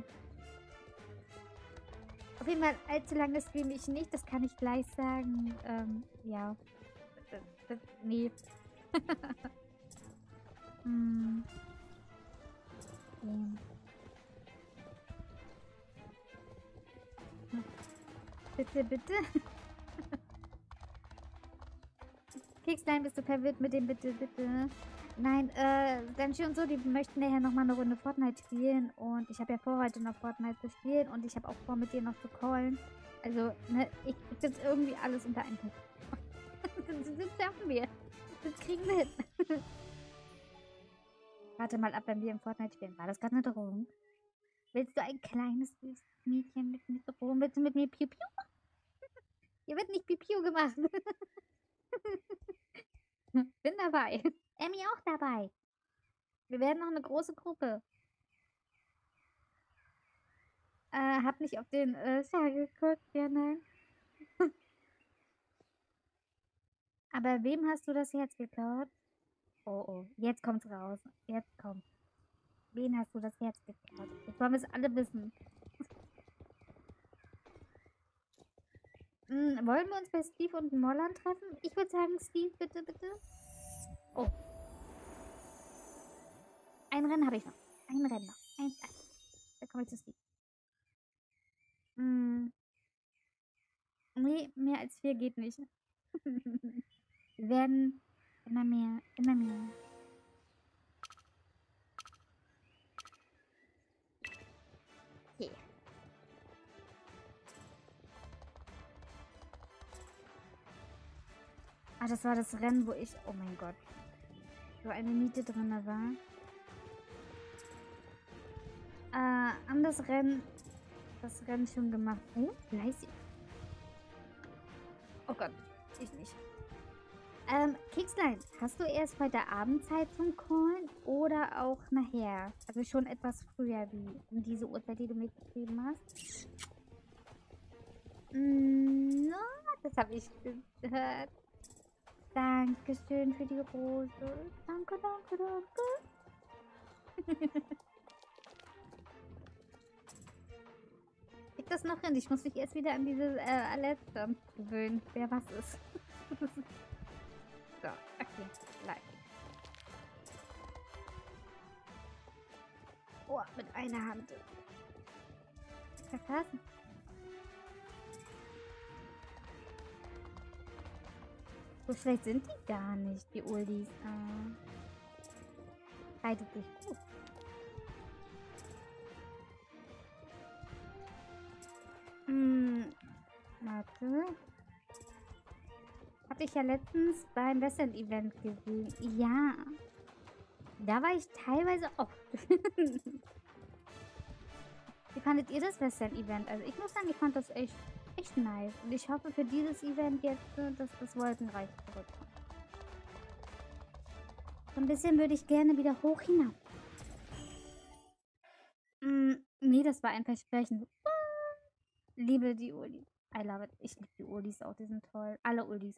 A: Auf jeden Fall, allzu lange streame ich nicht. Das kann ich gleich sagen. Ähm, ja. Das, das, nee. Hm. Okay. Hm. Bitte, bitte. Kekslein, bist du verwirrt mit dem Bitte, bitte? Nein, äh, Senshi und so, die möchten nachher nochmal eine Runde Fortnite spielen. Und ich habe ja vor, heute noch Fortnite zu spielen. Und ich habe auch vor, mit dir noch zu callen. Also, ne, ich krieg jetzt irgendwie alles unter einen Hut. Das, das schaffen wir. Das kriegen wir hin. Warte mal ab, wenn wir im Fortnite spielen. War das gerade eine Drohung? Willst du ein kleines, süßes Mädchen mit mir drohen? Willst du mit mir Piu Piu? Hier wird nicht Piu Piu gemacht. Bin dabei. Emmy auch dabei. Wir werden noch eine große Gruppe. Äh, hab nicht auf den äh, Schal geguckt. Ja, nein. Aber wem hast du das Herz geklaut? Oh, oh. Jetzt kommt's raus. Jetzt kommt. Wen hast du das Herz geklaut? Jetzt wollen wir es alle wissen. Hm, wollen wir uns bei Steve und Molland treffen? Ich würde sagen, Steve, bitte, bitte. Oh. Ein Rennen habe ich noch. Ein Rennen noch. Eins, eins. Da komme ich zu Steve. Hm. Nee, mehr als vier geht nicht. Wir werden immer mehr, immer mehr. Okay. Ah, das war das Rennen, wo ich, oh mein Gott, so eine Niete drin war. Äh, haben das Rennen, das Rennen schon gemacht. Oh, fleißig. Oh Gott, ich nicht. Ähm, Kekslein, hast du erst heute Abend Zeit zum Callen oder auch nachher? Also schon etwas früher, wie um diese Uhrzeit, die du mir gegeben hast? Mm, no, das habe ich gehört. Dankeschön für die Rose. Danke, danke, danke. Krieg das noch hin? Ich muss mich erst wieder an diese äh, Alertjump gewöhnen. Wer was ist. So, okay. Live. Oh, mit einer Hand. Verfassen. So schlecht sind die gar nicht, die Oldies. Äh, reitet sich gut. Hm, warte. Hatte ich ja letztens beim Western-Event gesehen. Ja. Da war ich teilweise oft. Wie fandet ihr das Western-Event? Also ich muss sagen, ich fand das echt, echt nice. Und ich hoffe für dieses Event jetzt, äh, dass das Wolkenreich zurückkommt. So ein bisschen würde ich gerne wieder hoch hinaus. Mm, nee, das war ein Versprechen. Liebe die Ulis. I love it. Ich liebe die Ulis auch, die sind toll. Alle Ulis.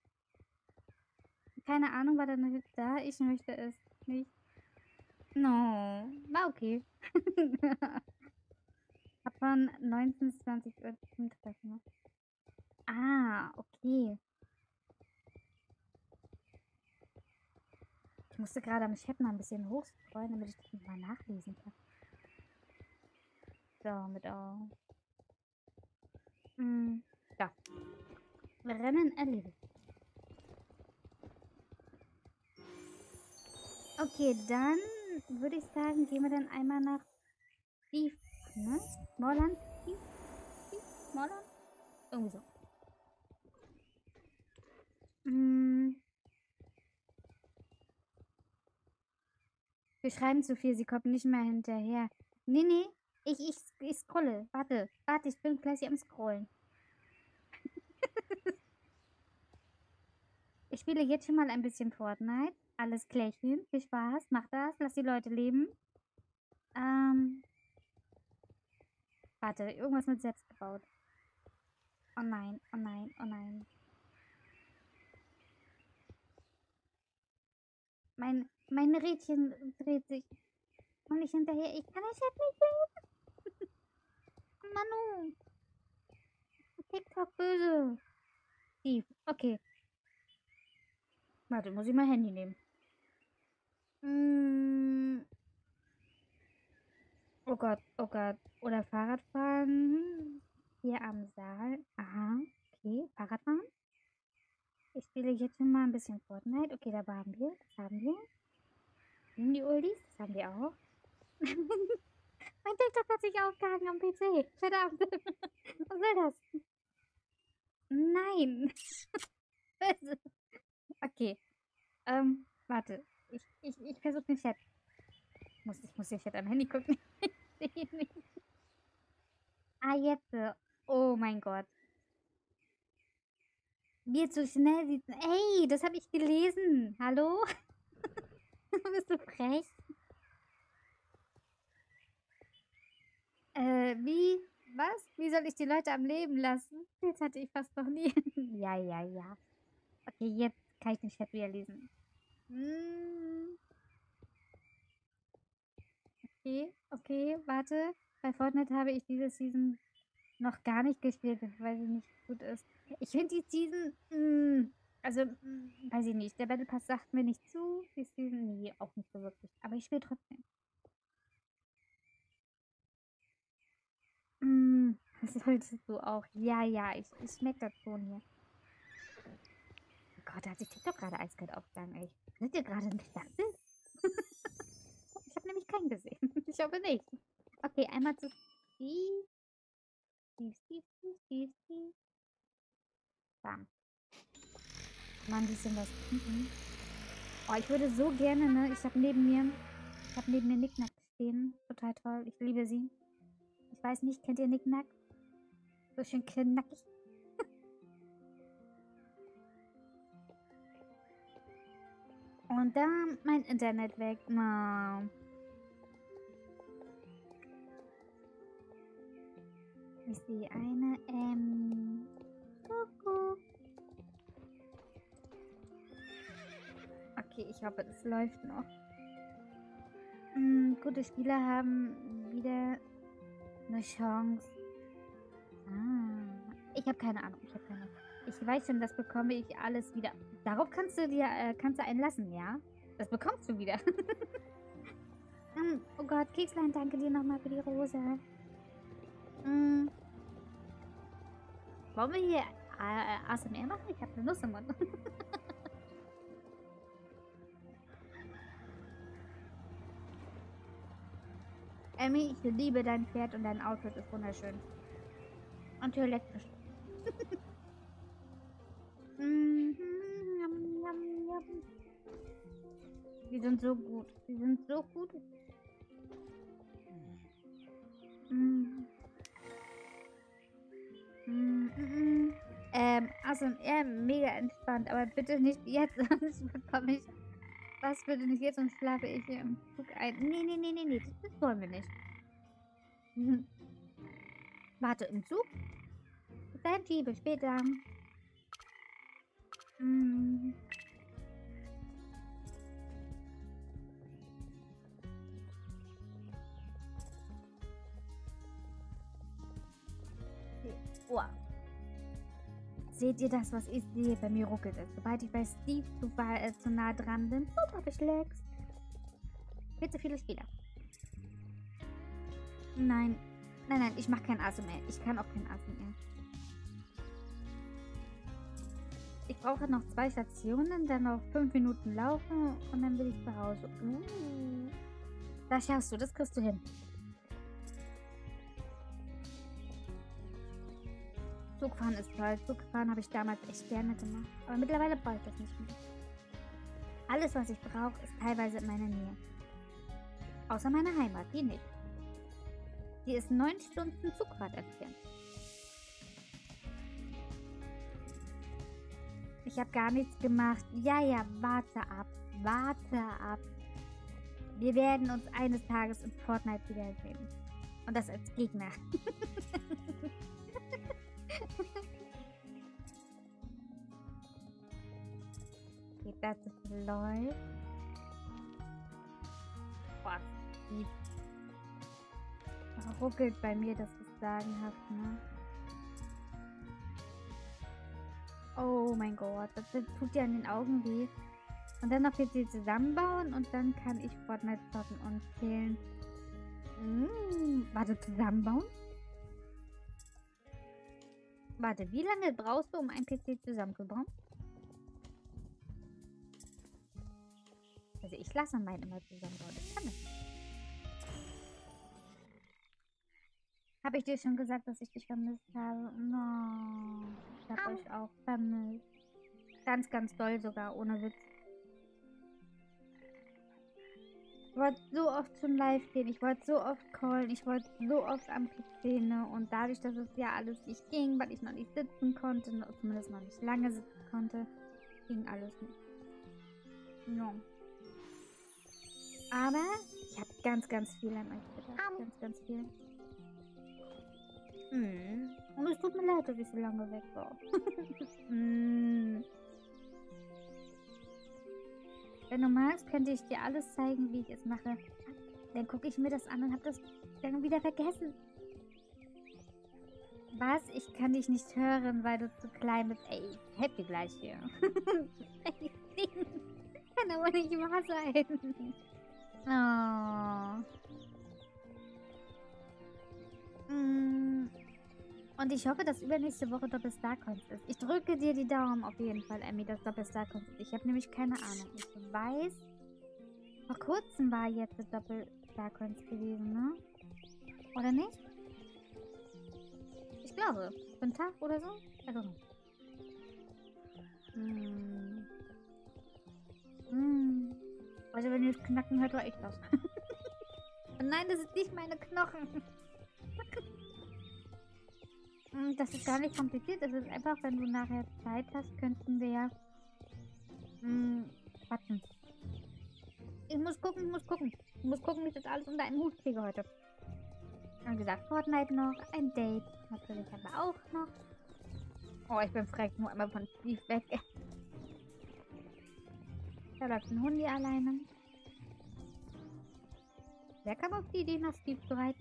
A: Keine Ahnung, war der noch jetzt da? Ich möchte es nicht. No, war okay. Hab von neunzehn bis zwanzig Uhr zum Treffen. Ah, okay. Ich musste gerade am Chat mal ein bisschen hochscrollen, damit ich das mal nachlesen kann. So, mit auch. Hm, da. Rennen erledigt. Okay, dann würde ich sagen, gehen wir dann einmal nach Steve, ne? Morland? Steve? Steve? Morland? Irgendwie so. Hm. Wir schreiben zu viel, sie kommt nicht mehr hinterher. Nee, nee, ich, ich, ich scrolle. Warte, warte, ich bin fleißig am Scrollen. Ich spiele jetzt schon mal ein bisschen Fortnite. Alles klärchen. Viel Spaß. Mach das. Lass die Leute leben. Ähm. Warte, irgendwas mit selbst gebaut. Oh nein, oh nein, oh nein. Mein, mein Rädchen dreht sich. Komm nicht hinterher. Ich kann das jetzt nicht sehen. Manu. TikTok böse. Steve. Okay. Warte, muss ich mein Handy nehmen. Mm, oh Gott, oh Gott. Oder Fahrradfahren. Hier am Saal. Aha, okay. Fahrradfahren. Ich spiele jetzt schon mal ein bisschen Fortnite. Okay, da waren wir. Das haben wir. Nehmen die Oldies? Das haben wir auch. Mein TikTok hat sich aufgehangen am P C. Verdammt. Was soll das? Nein. Okay. Ähm, warte. Ich, ich, ich versuche den Chat. Ich muss, ich muss den Chat am Handy gucken. Ich sehe ihn nicht. Ah, jetzt. äh, Oh mein Gott. Wird so schnell sieht. Ey, das habe ich gelesen. Hallo? Bist du frech? Äh, wie? Was? Wie soll ich die Leute am Leben lassen? Das hatte ich fast noch nie. Ja, ja, ja. Okay, jetzt kann ich den Chat wieder lesen. Hm, okay, okay, warte. Bei Fortnite habe ich diese Season noch gar nicht gespielt, weil sie nicht gut ist. Ich finde die Season, mm, also, mm, weiß ich nicht. Der Battle Pass sagt mir nicht zu. Die Season, nee, auch nicht so wirklich. Aber ich spiele trotzdem. Mm, das solltest du auch. Ja, ja, ich, ich schmeckt das schon hier. Oh Gott, da hat sich TikTok gerade eiskalt aufgegangen, ey. Sind ihr gerade im Fernsehen? Ich habe nämlich keinen gesehen. Ich hoffe nicht. Okay, einmal zu Steve. Steve, Steve, Steve, Steve, Steve. Bam. Mal ein bisschen was trinken. Oh, ich würde so gerne, ne? Ich habe neben mir, ich habe neben mir Nicknack stehen. Total toll. Ich liebe sie. Ich weiß nicht, kennt ihr Nicknack? So schön knackig. Und dann mein Internet weg. Oh. Ich sehe eine ähm. Kuckuck. Okay, ich hoffe, das läuft noch. Hm, gute Spieler haben wieder eine Chance. Ah, ich habe keine Ahnung. Ich habe keine Ahnung. Ich weiß schon, das bekomme ich alles wieder. Darauf kannst du dir äh, kannst du einlassen, ja? Das bekommst du wieder. Hm, oh Gott, Kekslein, danke dir nochmal für die Rose. Hm, wollen wir hier äh, A S M R machen? Ich habe eine Nuss im Mund. Emmy, ich liebe dein Pferd und dein Outfit ist wunderschön. Und elektrisch. Mhm, yum, yum, yum. Die sind so gut. Die sind so gut. Mm. Mm, mm, mm. Ähm, also eher mega entspannt, aber bitte nicht jetzt, sonst bekomme ich. Was bitte nicht jetzt, sonst schlafe ich hier im Zug ein. Nee, nee, nee, nee, nee, das, das wollen wir nicht. Mhm. Warte, im Zug? Dein Liebe, später. Mm. Oh. Seht ihr das, was ich sehe? Bei mir ruckelt es. Sobald ich bei Steve zu, äh, zu nah dran bin, super beschlägst. Viel zu viele Spieler. Nein. Nein, nein, ich mache kein A S M R. Ich kann auch kein A S M R. Ich brauche noch zwei Stationen, dann noch fünf Minuten laufen und dann bin ich zu Hause. Uh. Das schaffst du, das kriegst du hin. Zugfahren ist toll. Zugfahren habe ich damals echt gerne gemacht. Aber mittlerweile brauche ich das nicht mehr. Alles, was ich brauche, ist teilweise in meiner Nähe. Außer meine Heimat, die nicht. Die ist neun Stunden Zugfahrt entfernt. Ich habe gar nichts gemacht. Ja, ja, warte ab. Warte ab. Wir werden uns eines Tages in Fortnite wiedersehen. Und das als Gegner. Geht das läuft? Boah, wie ruckelt bei mir, das ist sagenhaft, ne? Oh mein Gott, das tut ja an den Augen weh. Und dann noch P C zusammenbauen und dann kann ich Fortnite zocken und zählen. Hm, warte, zusammenbauen? Warte, wie lange brauchst du, um einen P C zusammenzubauen? Also ich lasse meinen immer zusammenbauen. Ich kann das. Habe ich dir schon gesagt, dass ich dich vermisst habe? No, ich habe euch auch vermisst. Ganz, ganz doll sogar, ohne Witz. Ich wollte so oft schon live gehen, ich wollte so oft callen, ich wollte so oft am P C, ne? Und dadurch, dass es ja alles nicht ging, weil ich noch nicht sitzen konnte, zumindest noch nicht lange sitzen konnte, ging alles nicht. Ja. Aber ich habe ganz, ganz viel an euch gedacht. Ganz, ganz viel. Hm. Und es tut mir leid, dass ich so lange weg war. hm. Wenn du magst, könnte ich dir alles zeigen, wie ich es mache. Dann gucke ich mir das an und habe das dann wieder vergessen. Was? Ich kann dich nicht hören, weil du zu klein bist. Ey, ich helfe dir gleich hier. Kann aber nicht wahr sein. Oh. Mm. Und ich hoffe, dass übernächste Woche Doppel Starcoins ist. Ich drücke dir die Daumen auf jeden Fall, Emmy, dass Doppel Starcoins ist. Ich habe nämlich keine Ahnung. Ich weiß, vor kurzem war jetzt Doppel Starcoins gewesen, ne? Oder nicht? Ich glaube. Für einen Tag oder so? I don't know. Hm. Hm. Also wenn ihr das Knacken hört, war ich das. Nein, das sind nicht meine Knochen. Das ist gar nicht kompliziert. Das ist einfach, wenn du nachher Zeit hast, könnten wir ja... Hm, warten. Ich muss gucken, ich muss gucken. Ich muss gucken, wie ich das alles unter einen Hut kriege heute. Wie gesagt, Fortnite noch, ein Date natürlich aber auch noch. Oh, ich bin frech, nur einmal von Steve weg. Da läuft ein Hundi alleine. Wer kam auf die Idee, nach Steve zu reiten?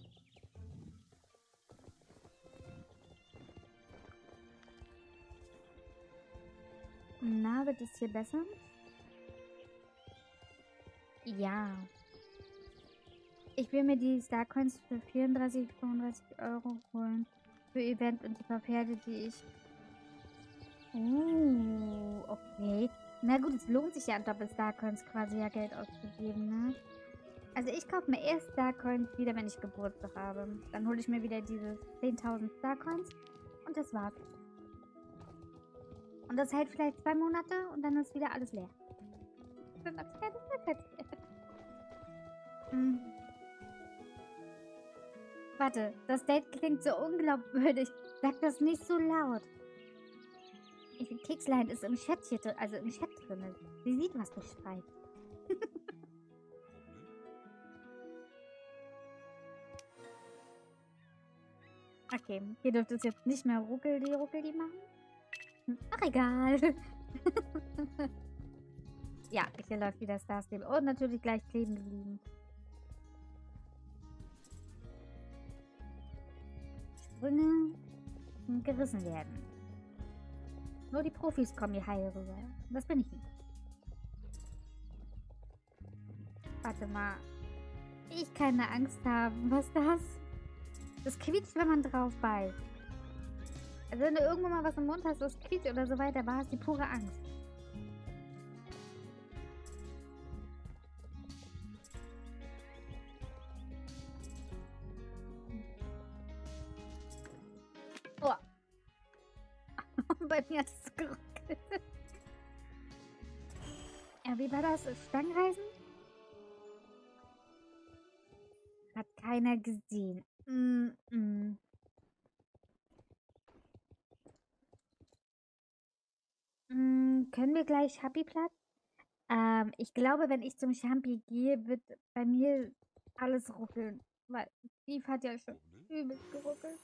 A: Na, wird es hier besser? Ja. Ich will mir die Starcoins für vierunddreißig, fünfunddreißig Euro holen. Für Event und die paar Pferde, die ich... Uh, okay. Na gut, es lohnt sich ja an Doppel Starcoins quasi ja Geld auszugeben, ne? Also ich kaufe mir erst Starcoins wieder, wenn ich Geburtstag habe. Dann hole ich mir wieder diese zehntausend Starcoins und das war's. Und das hält vielleicht zwei Monate und dann ist wieder alles leer. Dann hab's keine Starcoins mehr. Hm. Warte, das Date klingt so unglaubwürdig. Sag das nicht so laut. Ich, Kekslein ist im Chat hier, also im Chat drin. Sie sieht, was du schreibst. Okay, hier dürfte es jetzt nicht mehr ruckeldi ruckeldi machen. Hm, ach, egal. Ja, hier läuft wieder Star Stable. Und natürlich gleich kleben geblieben. Sprünge gerissen werden. Nur die Profis kommen hier heil rüber. Das bin ich nicht. Warte mal. Ich keine Angst haben. Was ist das? Das quietscht, wenn man drauf beißt. Also wenn du irgendwann mal was im Mund hast, das quietscht oder so weiter, war es die pure Angst. Oh. Bei mir hat es geruckelt. Ja, wie war das? Stangenreisen? Hat keiner gesehen. Mm -mm. Mm, können wir gleich Happy-Platz? Ähm, ich glaube, wenn ich zum Champi gehe, wird bei mir alles ruckeln. Weil Steve hat ja schon übelst geruckelt.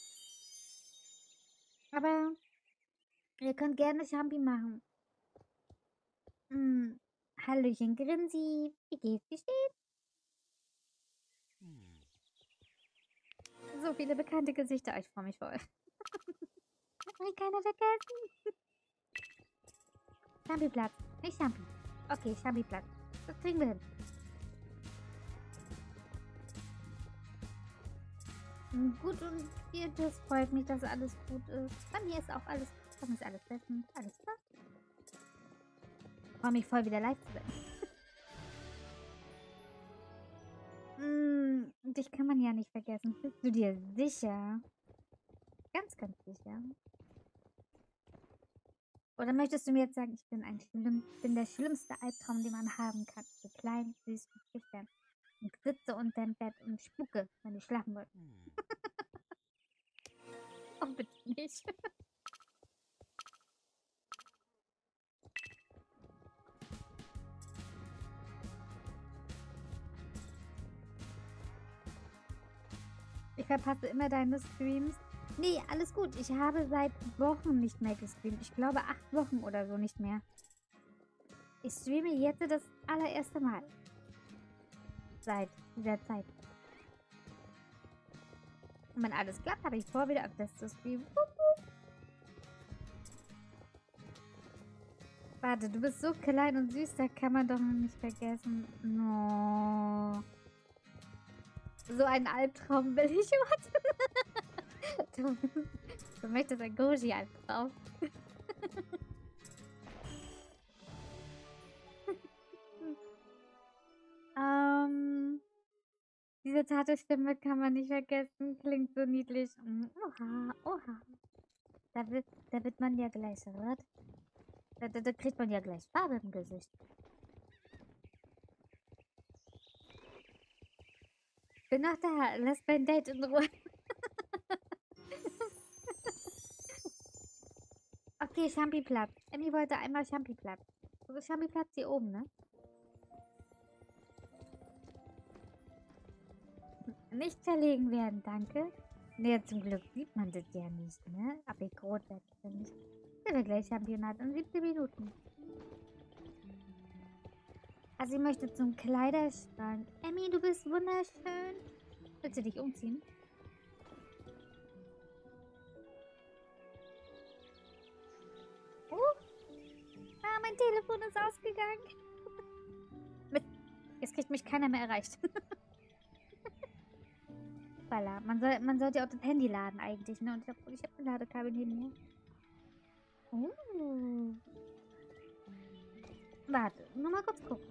A: Aber ihr könnt gerne Champi machen. Mm, Hallöchen, Grinsi. Wie geht's? Wie steht's? So viele bekannte Gesichter. Ich freue mich voll. Hat mich keiner vergessen. Champi-Platz. Nicht Champi. Okay, Champi-Platz. Das kriegen wir hin. Gut, und dir, das freut mich, dass alles gut ist. Bei mir ist auch alles gut. Bei mir ist alles bestens. Alles klar. Ich freue mich voll, wieder live zu sein. mm, dich kann man ja nicht vergessen. Bist du dir sicher? Ganz, ganz sicher. Oder möchtest du mir jetzt sagen, ich bin ein schlimm, bin der schlimmste Albtraum, den man haben kann. So klein, süß und schüchtern. Und sitze unter dem Bett und spucke, wenn ich schlafen will. Oh, bitte nicht. Ich verpasse immer deine Streams. Nee, alles gut. Ich habe seit Wochen nicht mehr gestreamt. Ich glaube acht Wochen oder so nicht mehr. Ich streame jetzt das allererste Mal. Seit dieser Zeit. Und wenn alles klappt, habe ich vor, wieder öfters zu streamen. Warte, du bist so klein und süß, da kann man doch nicht vergessen. No. So einen Albtraum will ich. du, du möchtest ein Goji-Albtraum. ähm, diese zarte Stimme kann man nicht vergessen. Klingt so niedlich. Oha, oha. Da wird, da wird man ja gleich rot. Da, da, da kriegt man ja gleich Farbe im Gesicht. Bin noch da. Lass mein Date in Ruhe. Okay, Champi-Platz. Emmy wollte einmal Champi-Platz. Wo ist Champi-Platz? Hier oben, ne? Nicht verlegen werden, danke. Nee, zum Glück sieht man das ja nicht, ne? Aber ich rot werde ich nicht. Sind wir gleich Championat in siebzehn Minuten. Also ich möchte zum Kleiderschrank. Emmy, du bist wunderschön. Willst du dich umziehen? Oh. Ah, mein Telefon ist ausgegangen. Jetzt kriegt mich keiner mehr erreicht. Voilà. Man, soll, man sollte auch das Handy laden eigentlich, ne? Und ich habe ich hab ein Ladekabel neben mir. Uh. Warte, nur mal kurz gucken.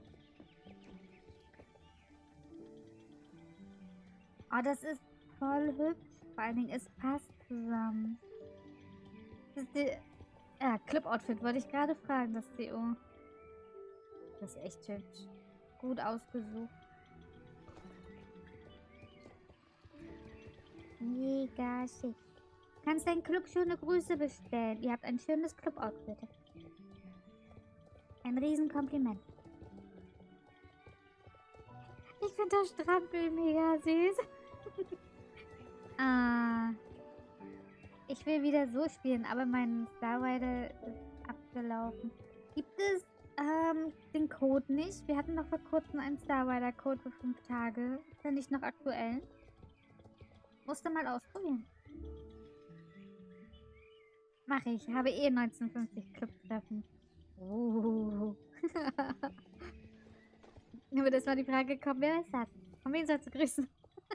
A: Oh, das ist voll hübsch. Vor allen Dingen, es passt zusammen. Das ist die... Ja, Club-Outfit wollte ich gerade fragen, das C O. Das ist echt hübsch. Gut ausgesucht. Mega schick. Kannst dein Club schöne Grüße bestellen. Ihr habt ein schönes Club-Outfit. Ein Riesenkompliment. Ich finde das Strampel mega süß. ah. Ich will wieder so spielen, aber mein Star Rider ist abgelaufen. Gibt es ähm, den Code nicht? Wir hatten noch vor kurzem einen Star Rider Code für fünf Tage. Ist der nicht noch aktuell? Musste mal ausprobieren. Mache ich. Habe eh neunzehnhundertfünfzig Club-Treffen. Oh. Nur das war die Frage gekommen, wer ist das? Von wem sollst du grüßen?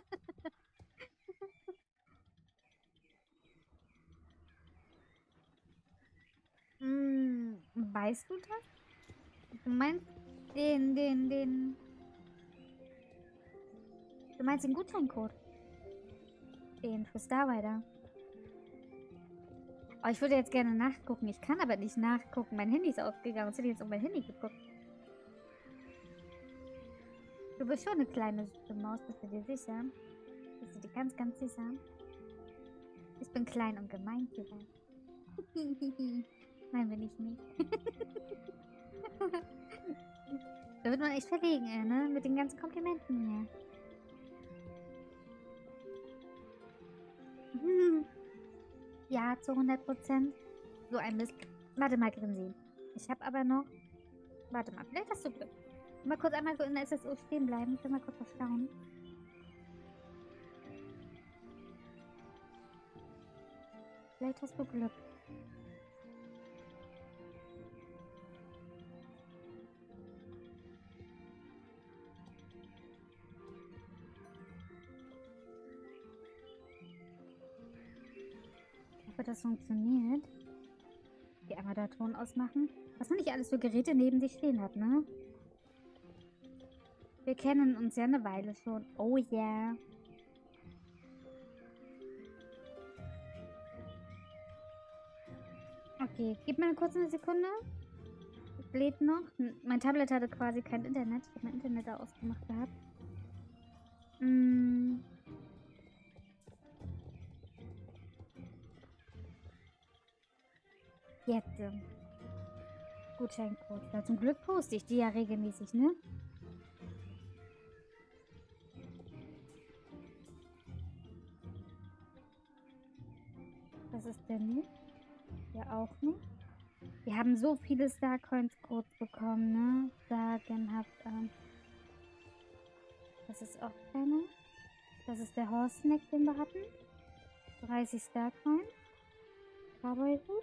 A: hm, weißt du das? Du meinst den, den, den... Du meinst den Gutscheincode? Den für Star Rider. Oh, ich würde jetzt gerne nachgucken. Ich kann aber nicht nachgucken. Mein Handy ist ausgegangen. Ich hätte jetzt um mein Handy geguckt. Du bist schon eine kleine süße Maus. Bist du dir sicher? Bist du dir ganz, ganz sicher? Ich bin klein, um gemein zu sein. Nein, bin ich nicht. Da wird man echt verlegen, ey, ne? Mit den ganzen Komplimenten hier. Ja, zu hundert Prozent. So ein Mist. Warte mal, Grinsi. Ich habe aber noch... Warte mal, vielleicht hast du Glück. Mal kurz einmal in der S S O stehen bleiben. Ich will mal kurz was schauen. Vielleicht hast du Glück. ob das funktioniert. Die einmal da Ton ausmachen. Was man nicht alles für Geräte neben sich stehen hat, ne? Wir kennen uns ja eine Weile schon. Oh yeah. Okay, gib mir kurz eine Sekunde. Es lädt noch. Mein Tablet hatte quasi kein Internet. Ich habe mein Internet da ausgemacht gehabt. Mm. Jetzt. Gutscheincode. Ja, zum Glück poste ich die ja regelmäßig, ne? Das ist der nicht. Der auch nicht. Wir haben so viele Starcoins-Codes bekommen, ne? Sagenhaft. Ähm. Das ist auch keiner. Das ist der Horse Snack, den wir hatten. dreißig Starcoins. Cowboy Hut.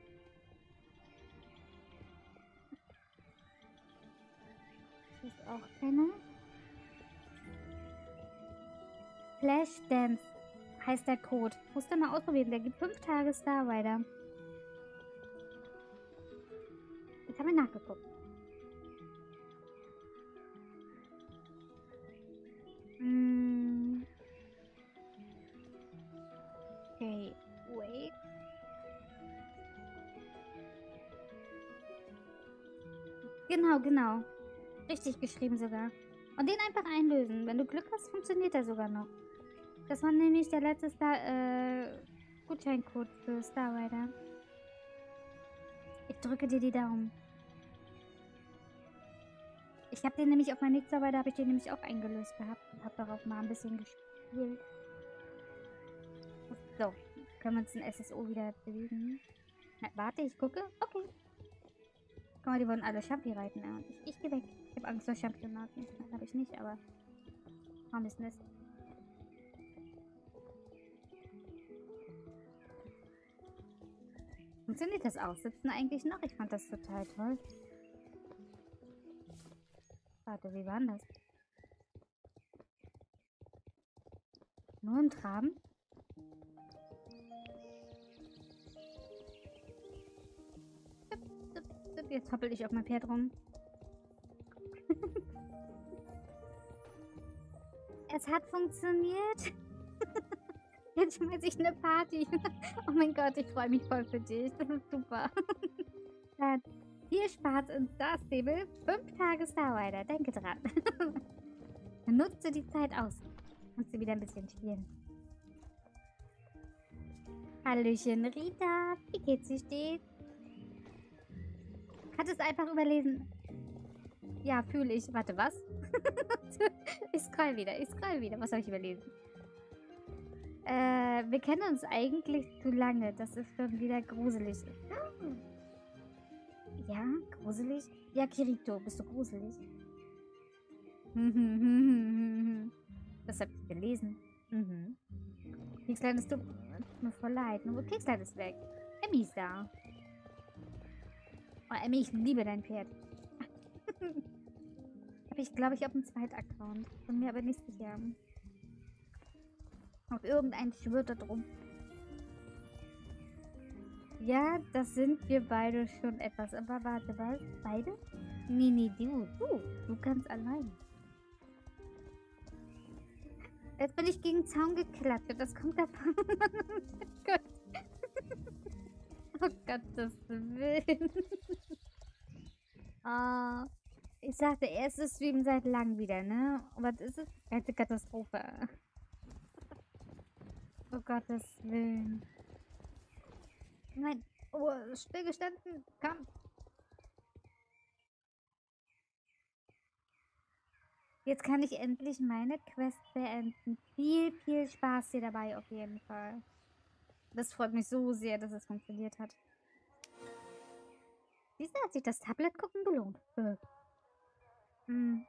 A: Das ist auch keiner. Flash Dance heißt der Code. Musst du mal ausprobieren. Der gibt fünf Tage Star Rider. Jetzt haben wir nachgeguckt. Mm. Okay, wait. Genau, genau. Richtig geschrieben sogar. Und den einfach einlösen. Wenn du Glück hast, funktioniert er sogar noch. Das war nämlich der letzte Star, äh, Gutscheincode für Star Rider. Ich drücke dir die Daumen. Ich habe den nämlich auf meinem nächsten Rider, habe ich den nämlich auch eingelöst gehabt. Und habe darauf mal ein bisschen gespielt. So, können wir uns in S S O wieder bewegen. Na, warte, ich gucke. Okay. Guck mal, die wollen alle Champi reiten. Ja. Und ich, ich gehe weg. Ich habe Angst vor Championaten. Nein, habe ich nicht, aber... Warum ist das? Funktioniert das Aussitzen eigentlich noch? Ich fand das total toll. Warte, wie war denn das? Nur im Traben? Jetzt hoppel ich auf mein Pferd rum. Es hat funktioniert. Jetzt schmeiße ich eine Party. Oh mein Gott, ich freue mich voll für dich. Das ist super. Dann viel Spaß in Star Stable. Fünf Tage Star Rider. Denke dran. Dann nutzt du die Zeit aus. Kannst du wieder ein bisschen spielen. Hallöchen, Rita. Wie geht's dir stets? Hat es einfach überlesen. Ja, fühle ich. Warte, was? Ich scroll wieder. Ich scroll wieder. Was soll ich überlesen? Äh, wir kennen uns eigentlich zu lange. Das ist schon wieder gruselig. Ja, gruselig? Ja, Kirito, bist du gruselig? Das hab ich gelesen. Mhm. Kekslein, es tut mir voll leid. Nur Kekslein ist weg. Emmy ist da. Oh, Emmy, ich liebe dein Pferd. Habe ich, glaube ich, auf dem zweiten Account. Von mir aber nicht sicher. Auf irgendein schwört da drum. Ja, das sind wir beide schon etwas. Aber warte, was? Beide? Nee, nee, du. Du, du kannst allein. Jetzt bin ich gegen den Zaun geklatscht. Das kommt davon. Oh Gott. Oh Gottes Willen. Oh, ich sagte, erstes Stream seit langem wieder, ne? Und was ist es? Ganze Katastrophe. Oh Gottes Willen. Nein. Oh, stillgestanden. Komm. Jetzt kann ich endlich meine Quest beenden. Viel, viel Spaß hier dabei auf jeden Fall. Das freut mich so sehr, dass es funktioniert hat. Wieso hat sich das Tablet gucken gelohnt? Äh. Hm.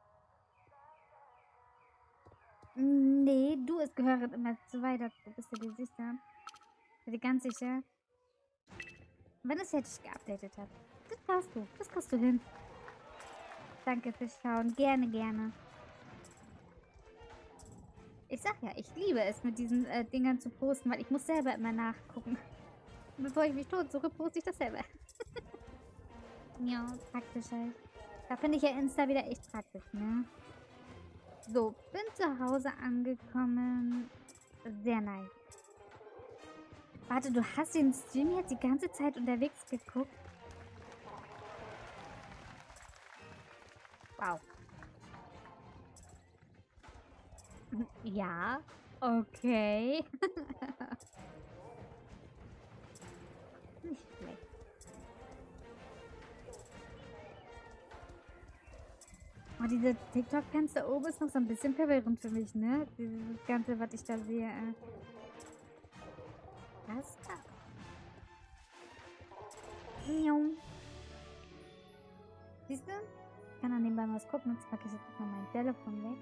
A: Nee, du, es gehören immer zwei dazu. Bist du dir sicher? Bist du dir ganz sicher? Wenn es jetzt geupdatet hat. Das passt du. Das kriegst du hin. Danke fürs Schauen. Gerne, gerne. Ich sag ja, ich liebe es, mit diesen äh, Dingern zu posten, weil ich muss selber immer nachgucken. Bevor ich mich tot suche, poste ich das selber. Ja, praktisch halt. Da finde ich ja Insta wieder echt praktisch, ne? So, bin zu Hause angekommen. Sehr nice. Warte, du hast den Stream jetzt die ganze Zeit unterwegs geguckt? Wow. Ja, okay. Nicht schlecht. Oh, diese TikTok-Fenster oben ist noch so ein bisschen verwirrend für mich, ne? Dieses Ganze, was ich da sehe. Äh. Was da? Siehst du? Ich kann dann nebenbei was gucken. Jetzt packe ich jetzt mal mein Telefon weg.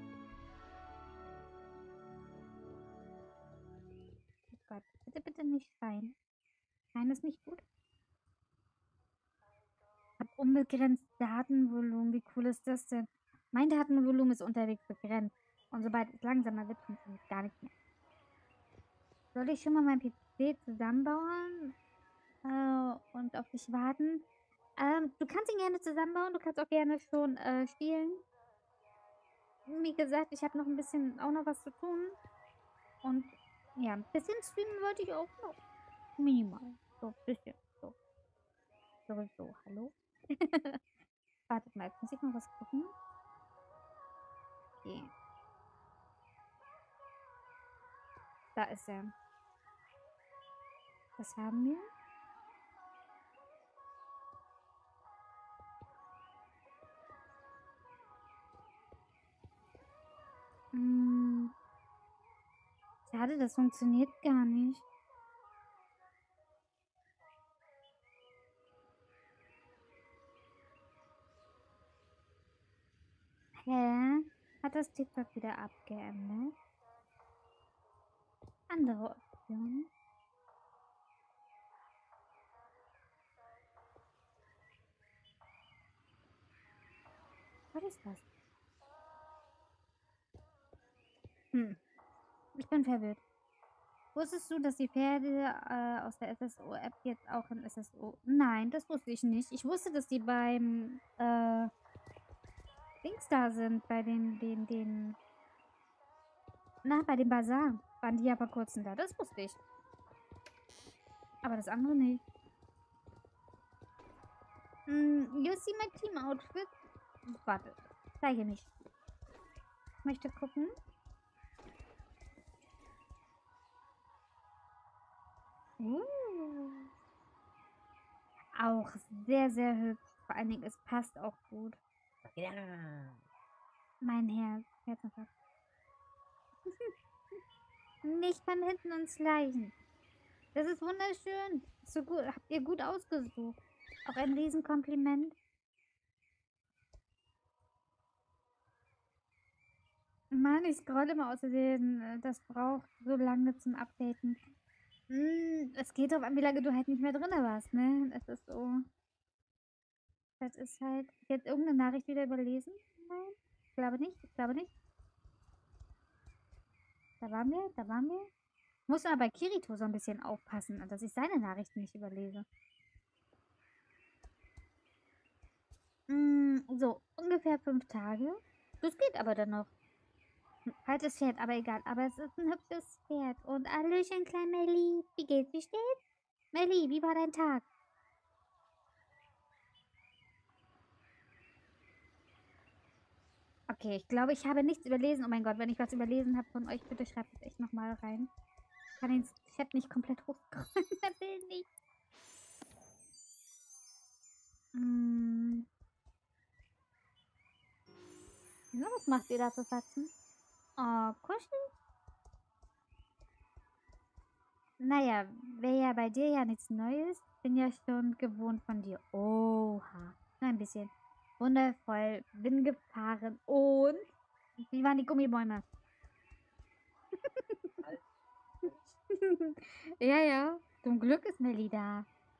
A: Oh Gott, bitte, bitte nicht schreien. Schreien ist nicht gut. Ich habe unbegrenzt Datenvolumen. Wie cool ist das denn? Mein Datenvolumen ist unterwegs begrenzt. Und sobald es langsamer wird, funktioniert gar nicht mehr. Soll ich schon mal meinen P C zusammenbauen? Äh, und auf dich warten? Ähm, du kannst ihn gerne zusammenbauen. Du kannst auch gerne schon äh, spielen. Wie gesagt, ich habe noch ein bisschen, auch noch was zu tun. Und ja, ein bisschen streamen wollte ich auch noch. Minimal. So, ein bisschen. So. Sowieso. Hallo? Wartet mal, jetzt muss ich mal was gucken. Okay. Da ist er. Was haben wir? Hm. Schade, das funktioniert gar nicht. Hä? Hat das TikTok wieder abgeändert? Andere Optionen. Was ist das? Hm. Ich bin verwirrt. Wusstest du, dass die Pferde äh, aus der S S O-App jetzt auch in S S O... Nein, das wusste ich nicht. Ich wusste, dass die beim äh, Dings da sind, bei den, den, den... Na, bei dem Bazar. Waren die ja vor kurzem da. Das wusste ich. Aber das andere nicht. Hm, you see my team outfit? Warte, zeige mich. Ich möchte gucken. Uh. Auch sehr, sehr hübsch. Vor allen Dingen, es passt auch gut.
B: Ja.
A: Mein Herz. Herzinfarkt. Nicht von hinten uns gleichen. Das ist wunderschön. So gut. Habt ihr gut ausgesucht. Auch ein Riesenkompliment. Mann, ich scrolle immer aus Versehen. Das braucht so lange zum Updaten. Hm, es geht darauf an, wie lange du halt nicht mehr drin warst, ne? Das ist so. Das ist halt. Jetzt irgendeine Nachricht wieder überlesen? Nein? Ich glaube nicht. Ich glaube nicht. Da waren wir, da waren wir. Muss aber bei Kirito so ein bisschen aufpassen, dass ich seine Nachrichten nicht überlese. Mm, so, ungefähr fünf Tage. Das geht aber dann noch. Altes Pferd, aber egal. Aber es ist ein hübsches Pferd. Und Hallöchen, klein Melli. Wie geht's? Wie steht's? Melli, wie war dein Tag? Okay, ich glaube, ich habe nichts überlesen. Oh mein Gott, wenn ich was überlesen habe von euch, bitte schreibt es echt nochmal rein. Ich kann den Chat nicht komplett hochscrollen. Der will nicht. Mm. Ja, was macht ihr da für Fatzen? Oh, kuscheln? Naja, wäre ja bei dir ja nichts Neues. Bin ja schon gewohnt von dir. Oha. Nur ein bisschen. Wundervoll. Bin gefahren. Und? Wie waren die Gummibäume? Ja, ja. Zum Glück ist Melli da.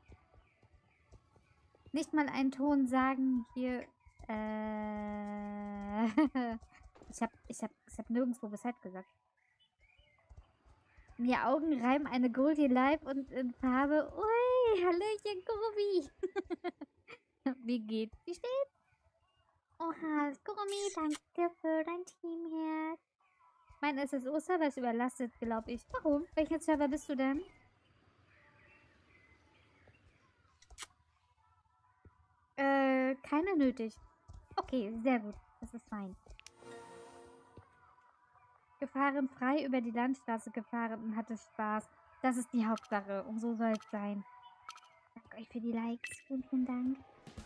A: Nicht mal einen Ton sagen hier. Äh. ich hab, ich hab, ich hab nirgendwo Bescheid gesagt. Mir Augen reimen eine Goldie Live und in Farbe. Ui, Hallöchen, Gurumi. Wie geht's? Wie steht's? Oha, Gurumi, danke für dein Teamherz. Mein S S O-Server ist überlastet, glaube ich. Warum? Welcher Server bist du denn? Äh, keine nötig. Okay, sehr gut. Das ist fein. Gefahren frei über die Landstraße gefahren und hatte Spaß. Das ist die Hauptsache und so soll es sein. Danke euch für die Likes. Vielen, vielen Dank.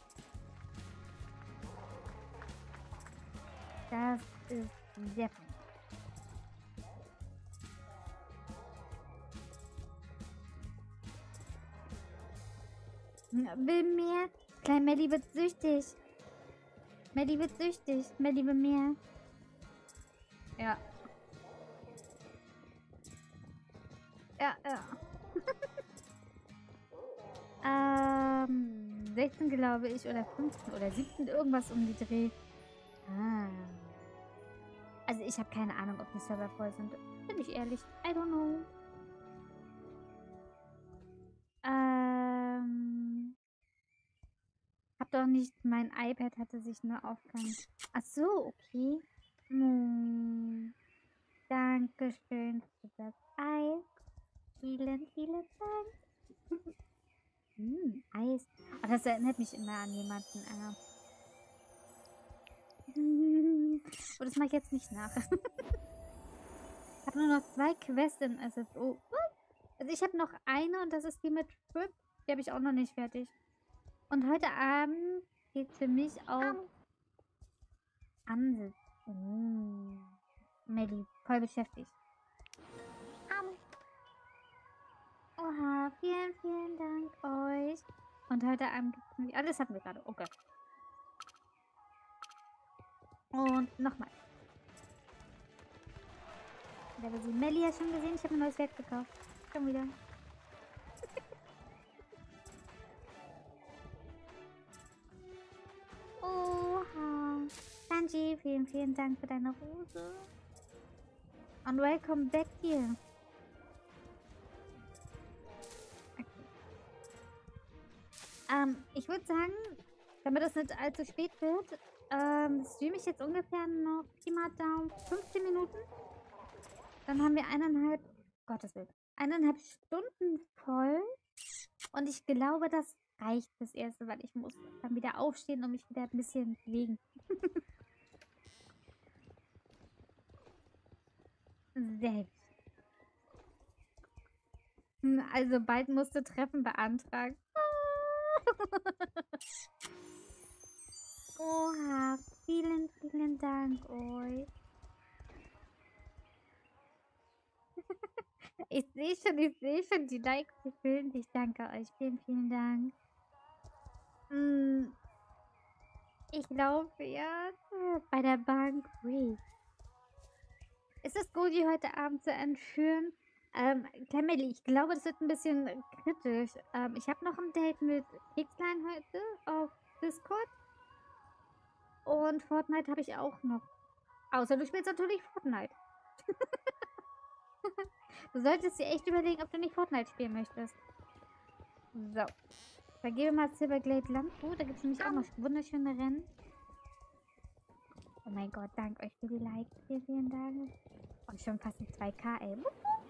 A: Das ist sehr fein. Will mehr. Klein Melli wird süchtig. Melli wird süchtig. Melli will mehr. Ja. Ja, ja. ähm, sechzehn glaube ich oder fünfzehn oder siebzehn, irgendwas um die Dreh. Ah. Also ich habe keine Ahnung, ob die Server voll sind. Bin ich ehrlich. I don't know. Ähm. Hab doch nicht, mein iPad hatte sich nur aufgehängt. Ach so, okay. Hm. Dankeschön für das Eis. Vielen, vielen Dank. hm, Eis. Ach, das erinnert mich immer an jemanden. Äh. Oh, das mache ich jetzt nicht nach. Ich habe nur noch zwei Quests in S S O. Also ich habe noch eine und das ist die mit Trip. Die habe ich auch noch nicht fertig. Und heute Abend geht es für mich auf Ansitz. Oh. Melli, voll beschäftigt. Oha, vielen, vielen Dank euch. Und heute Abend gibt es nämlich... Alles hatten wir gerade. Oh Gott. Und nochmal. Ich habe sie Melli ja schon gesehen. Ich habe ein neues Pferd gekauft. Schon wieder. Oha. Sanji, vielen, vielen Dank für deine Rose. Und welcome back hier. Okay. Ähm, ich würde sagen, damit es nicht allzu spät wird, ähm, streame ich jetzt ungefähr noch Pi mal Daumen fünfzehn Minuten. Dann haben wir eineinhalb, Gottes Willen, eineinhalb Stunden voll. Und ich glaube, das reicht fürs Erste, weil ich muss dann wieder aufstehen und mich wieder ein bisschen bewegen. Selbst. Also bald musste Treffen beantragen. Oha, vielen, vielen Dank euch. Ich sehe schon, ich sehe schon die Likes, die füllen sich. Danke euch. Vielen, vielen Dank. Hm, ich laufe ja bei der Bank. Wait. Ist es Goldie heute Abend zu entführen? Ähm, Clemeli, ich glaube, das wird ein bisschen kritisch. Ähm, ich habe noch ein Date mit Keksklein heute auf Discord. Und Fortnite habe ich auch noch. Außer du spielst natürlich Fortnite. Du solltest dir echt überlegen, ob du nicht Fortnite spielen möchtest. So. Dann gehen wir mal Silverglade Landgut. Da gibt es nämlich auch noch wunderschöne Rennen. Oh mein Gott, danke euch für die Likes. Vielen, vielen Dank. Und schon fast ein zwei K, ey.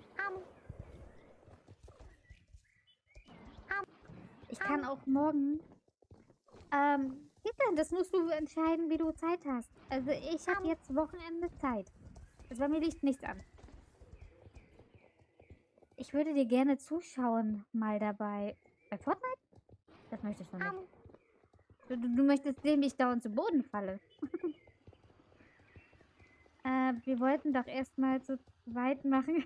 A: Ich kann auch morgen... Ähm, das musst du entscheiden, wie du Zeit hast. Also ich habe jetzt Wochenende Zeit. Also bei mir liegt nichts an. Ich würde dir gerne zuschauen, mal dabei. Bei Fortnite? Das möchtest du nicht. Du, du, du möchtest sehen, wie ich dauernd zu Boden falle. äh, wir wollten doch erstmal zu zweit machen.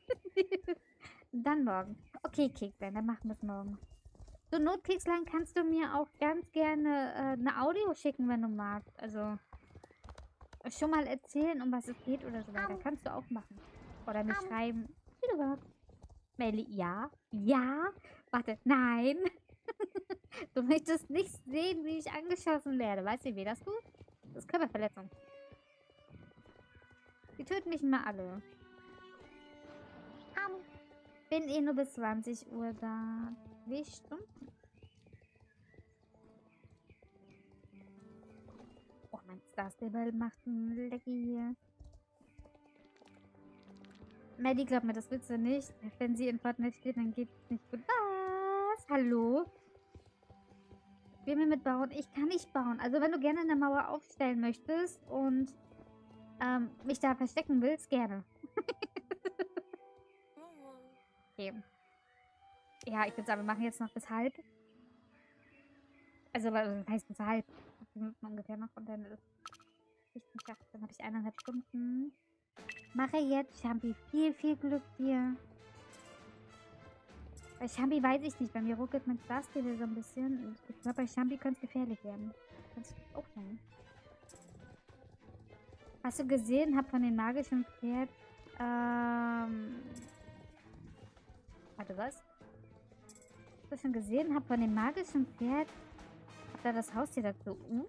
A: Dann morgen. Okay, Kekslein, dann machen wir es morgen. So, Notkekslein, kannst du mir auch ganz gerne äh, eine Audio schicken, wenn du magst. Also, schon mal erzählen, um was es geht oder so weiter. Kannst du auch machen. Oder mir schreiben, wie du magst. Melli, ja? Ja? Warte, nein. Du möchtest nicht sehen, wie ich angeschossen werde. Weißt du, wie das tut? Das ist Körperverletzung. Die töten mich immer alle. bin eh nur bis zwanzig Uhr da. Wie Stunden? Oh, mein Star Stable macht ein Lecky hier. Maddie, glaub mir, das willst du nicht. Wenn sie in Fortnite steht, dann geht es nicht gut. Was? Hallo? Will mir mitbauen? Ich kann nicht bauen. Also wenn du gerne eine Mauer aufstellen möchtest und ähm, mich da verstecken willst, gerne. Okay. Ja, ich würde sagen, wir machen jetzt noch bis halb. Also, was heißt bis halb? Fünf Minuten ungefähr noch und dann ist ich nicht acht, dann habe ich eineinhalb Stunden. Mache jetzt, Champi. Viel, viel Glück dir. Bei Champi weiß ich nicht. Bei mir ruckelt mein Starstable so ein bisschen. Und ich glaube, bei Champi könnte es gefährlich werden. Kannst du auch sein. Hast du gesehen, hab von den magischen Pferd, ähm... Warte, was? Hast du schon gesehen, hab von dem magischen Pferd, hab da das Haustier dazu. Uh.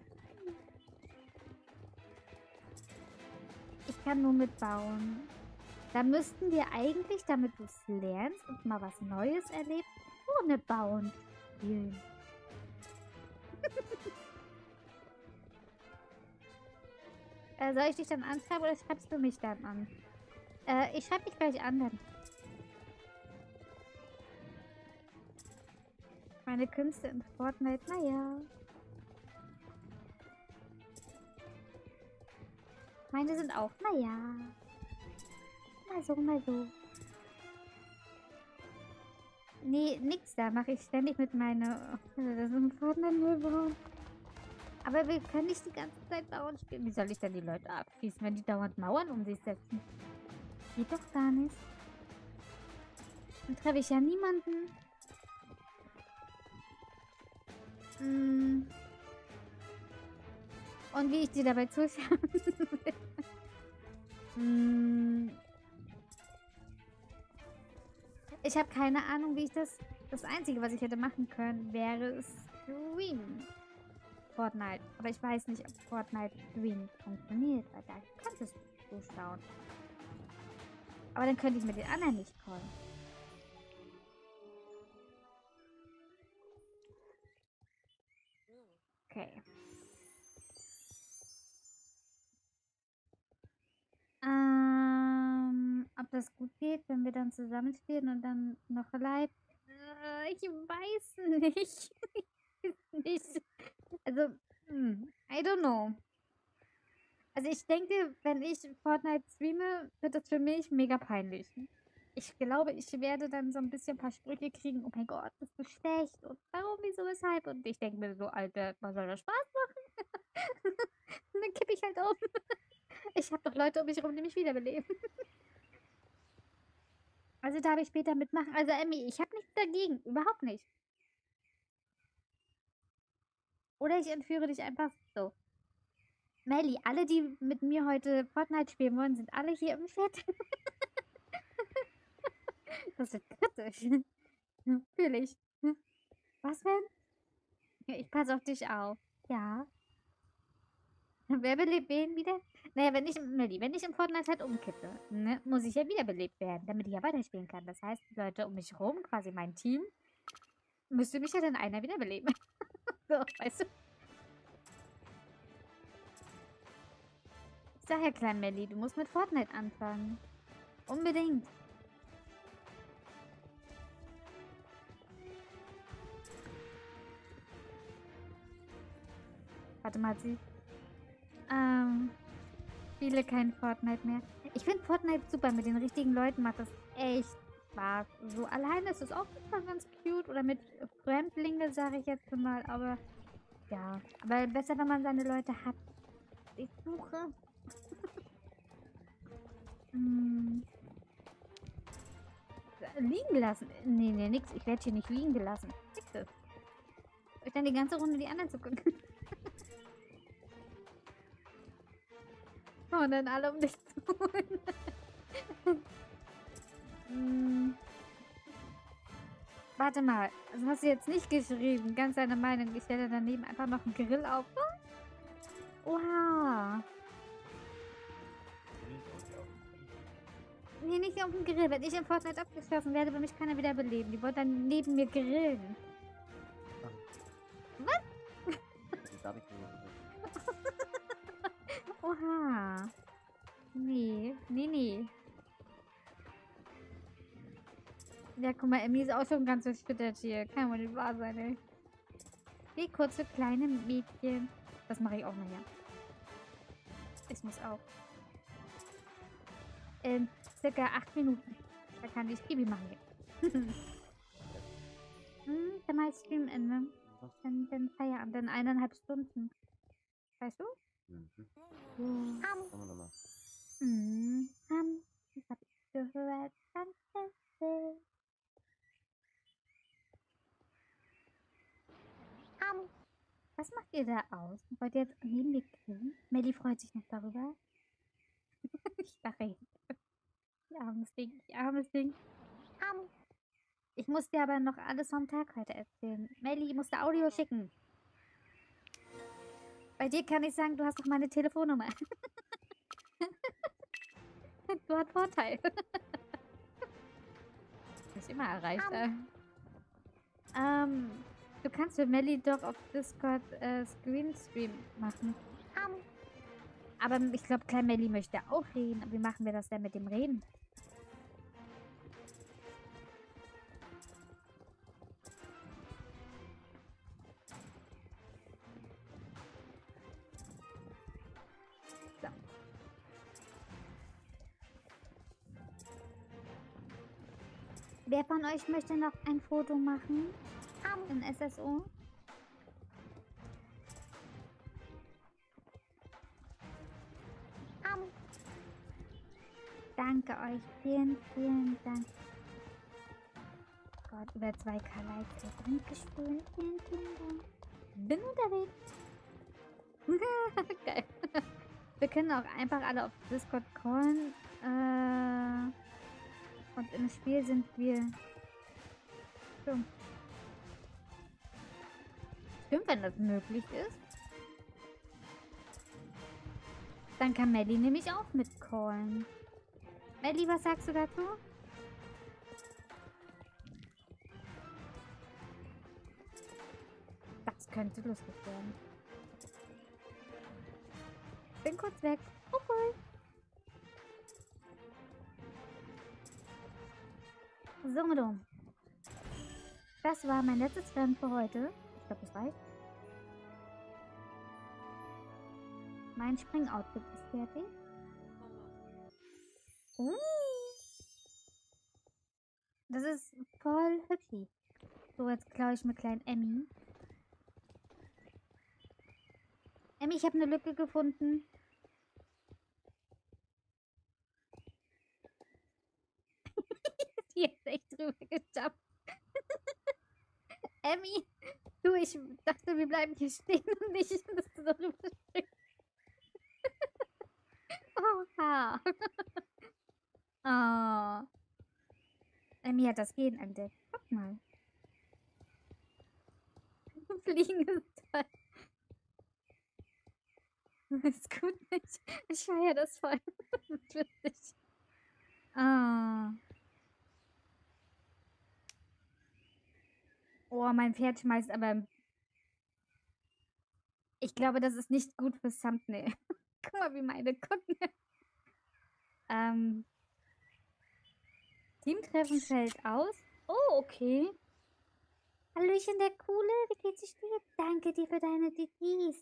A: Ich kann nur mitbauen. Da müssten wir eigentlich, damit du es lernst und mal was Neues erlebst, ohne Bauen spielen. äh, soll ich dich dann anschreiben oder schreibst du mich dann an? Äh, ich schreibe dich gleich an dann. Meine Künste in Fortnite, naja. Meine sind auch, naja. Mal so, mal so. Nee, nix da. Mache ich ständig mit meiner... Oh, das ist ein Fortnite bauen. Aber wir können nicht die ganze Zeit Bauern spielen. Wie soll ich denn die Leute abschießen, wenn die dauernd Mauern um sich setzen? Geht doch gar nicht. Dann treffe ich ja niemanden. Mm. Und wie ich dir dabei zuschaue. mm. Ich habe keine Ahnung, wie ich das... Das Einzige, was ich hätte machen können, wäre Stream. Fortnite. Aber ich weiß nicht, ob Fortnite Stream funktioniert, weil da könntest du zuschauen. Aber dann könnte ich mit den anderen nicht callen. Okay. Ähm, ob das gut geht, wenn wir dann zusammen spielen und dann noch live? Äh, ich weiß nicht. Ich weiß nicht. Also, hm, I don't know. Also ich denke, wenn ich Fortnite streame, wird das für mich mega peinlich. Ich glaube, ich werde dann so ein bisschen ein paar Sprüche kriegen. Oh mein Gott, bist du schlecht? Und warum, wieso, weshalb? Und ich denke mir so, Alter, was soll das Spaß machen? Und dann kippe ich halt um. Ich habe doch Leute um mich herum, die mich wiederbeleben. Also darf ich später mitmachen. Also Emmy, ich habe nichts dagegen. Überhaupt nicht. Oder ich entführe dich einfach so. Melly, alle, die mit mir heute Fortnite spielen wollen, sind alle hier im Chat. Das ist kritisch. Natürlich. Was denn? Ja, ich passe auf dich auf. Ja. Wer belebt wen wieder? Naja, wenn ich, Melly, wenn ich im Fortnite halt umkippe, ne, muss ich ja wiederbelebt werden, damit ich ja weiterspielen kann. Das heißt, die Leute um mich herum, quasi mein Team, müsste mich ja dann einer wiederbeleben. So, weißt du? Ich sag ja, klein Melly, du musst mit Fortnite anfangen. Unbedingt. Warte mal, sie. Ähm, spiele kein Fortnite mehr. Ich finde Fortnite super. Mit den richtigen Leuten macht das echt Spaß. So alleine ist es auch immer ganz cute. Oder mit Fremdlinge, sage ich jetzt mal. Aber ja, aber besser, wenn man seine Leute hat. Ich suche. hm. Liegen lassen. Nee, nee, nix. Ich werde hier nicht liegen gelassen. Nix ist. Ich dann die ganze Runde die anderen zu gucken. Und dann alle um dich zu holen. hm. Warte mal, das hast du jetzt nicht geschrieben. Ganz deine Meinung. Ich stelle daneben einfach noch einen Grill auf. Oha. Nee, nicht auf dem Grill. Wenn ich in Fortnite abgeschossen werde, will mich keiner wieder beleben. Die wollen dann neben mir grillen. Was? Oha. Nee, nee, nee. Ja, guck mal, Emmy ist auch schon ganz erschüttert hier. Kann wohl nicht wahr sein, ey. Wie kurze kleine Mädchen. Das mache ich auch nachher. Ich muss auch. In circa acht Minuten. Da kann ich Pipi machen. hm, dann mache ich Streamende. Dann, dann Feierabend. Dann eineinhalb Stunden. Weißt du?
B: Mhm.
A: Ja.
B: Schauen wir nochmal.
A: Mhm. Ham. Ich hab gehört. Danke. Ham. Was macht ihr da aus? Wollt ihr jetzt neben mir grillen? Melly freut sich noch darüber. Ich lache jetzt. Ich armes Ding, ich armes Ding. Ham. Ich muss dir aber noch alles vom Tag heute erzählen. Melly, ich musste Audio schicken. Bei dir kann ich sagen, du hast doch meine Telefonnummer. Du hast Vorteil. Ist immer erreicht. Äh. Ähm, du kannst für Melly doch auf Discord äh, Screenstream machen. Aber ich glaube, Klein Melly möchte auch reden. Wie machen wir das denn mit dem Reden? So. Wer von euch möchte noch ein Foto machen? In S S O? Danke euch. Vielen, vielen Dank. Gott, über zwei K Likes. Dankeschön. Vielen, vielen Dank. Bin unterwegs. Geil. Wir können auch einfach alle auf Discord callen. Äh, und im Spiel sind wir... Stimmt. Stimmt, wenn das möglich ist. Dann kann Melly nämlich auch mitcallen. Melly, was sagst du dazu? Das könnte lustig werden. Bin kurz weg. Okay. So, Madame. Das war mein letztes Rennen für heute. Ich glaube, das reicht. Mein Springoutfit ist fertig. Uh. Das ist voll hübsch. So, jetzt klaue ich mit kleinen Emmy. Emmy, ich habe eine Lücke gefunden. Die ist echt drüber gejumpt. Emmy, du, ich dachte, wir bleiben hier stehen und nicht, dass du darüber springst. Oha. Oh. Emmy hat das Gehen entdeckt. Guck mal. Fliegen ist toll. Ist gut nicht. Ich feiere das voll. Das ist witzig. Ah. Oh, mein Pferd schmeißt aber... Ich glaube, das ist nicht gut fürs Thumbnail. Guck mal, wie meine gucken. ähm... Teamtreffen fällt aus. Oh, okay. Hallöchen, der Coole. Wie geht's dir? Danke dir für deine D Ds.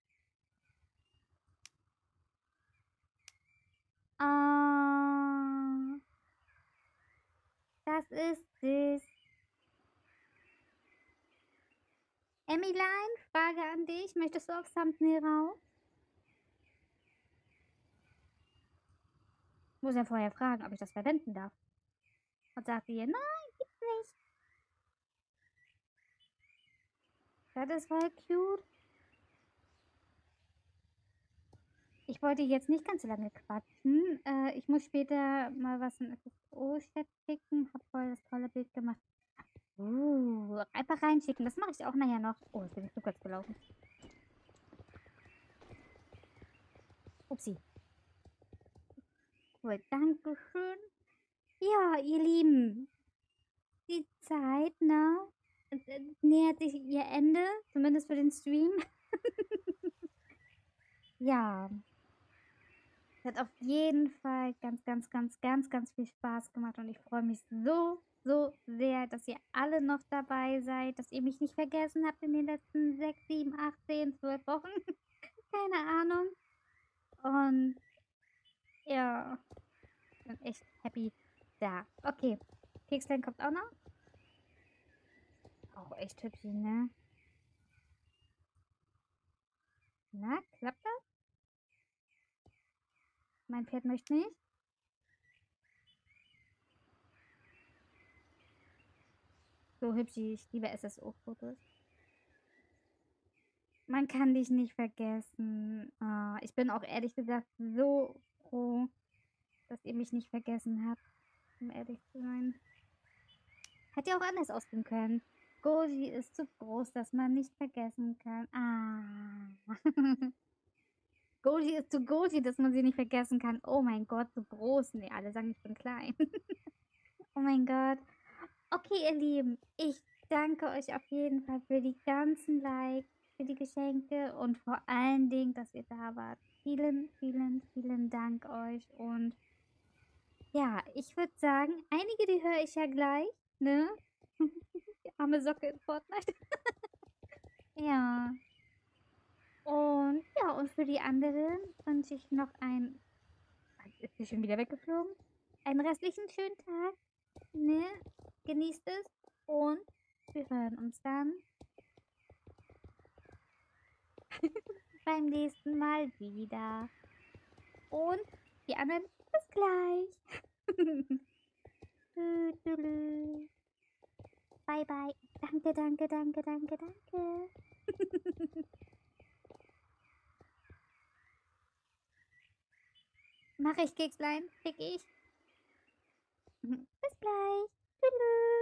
A: Ah. Das ist es. Emmylein, Frage an dich. Möchtest du aufs Thumbnail raus? Muss ja vorher fragen, ob ich das verwenden darf. Und sagt ihr, nein, gibt's nicht. Das ist voll cute. Ich wollte jetzt nicht ganz so lange quatschen. Äh, ich muss später mal was in S S O-Chat schicken. Hab voll das tolle Bild gemacht. Uh, einfach reinschicken. Das mache ich auch nachher noch. Oh, jetzt bin ich rückwärts gelaufen. Upsi. Cool, danke schön. Ja, ihr Lieben, die Zeit, ne, äh, äh, nähert sich ihr Ende, zumindest für den Stream. Ja, es hat auf jeden Fall ganz, ganz, ganz, ganz, ganz viel Spaß gemacht und ich freue mich so, so sehr, dass ihr alle noch dabei seid, dass ihr mich nicht vergessen habt in den letzten sechs, sieben, acht, zehn, zwölf Wochen. Keine Ahnung. Und ja, ich bin echt happy da. Okay, Kekslein kommt auch noch. Auch echt hübsch, ne? Na, klappt das? Mein Pferd möchte nicht. So hübsch, ich liebe S S O-Fotos. Man kann dich nicht vergessen. Ah, ich bin auch ehrlich gesagt so froh, dass ihr mich nicht vergessen habt, um ehrlich zu sein. Hätte ja auch anders ausgehen können. Goji ist zu groß, dass man nicht vergessen kann. Ah. Goji ist zu Goji, dass man sie nicht vergessen kann. Oh mein Gott, so groß. Nee, alle sagen, ich bin klein. Oh mein Gott. Okay, ihr Lieben, ich danke euch auf jeden Fall für die ganzen Likes, für die Geschenke und vor allen Dingen, dass ihr da wart. Vielen, vielen, vielen Dank euch. Und ja, ich würde sagen, einige, die höre ich ja gleich, ne? Die arme Socke in Fortnite. Ja. Und ja, und für die anderen wünsche ich noch ein. Ist sie schon wieder weggeflogen? Einen restlichen schönen Tag. Ne? Genießt es und wir hören uns dann beim nächsten Mal wieder. Und die anderen bis gleich. Tschü, tschüss. Bye, bye. Danke, danke, danke, danke, danke. Mach ich, Kekslein? Krieg ich. Bis gleich. Tschüss.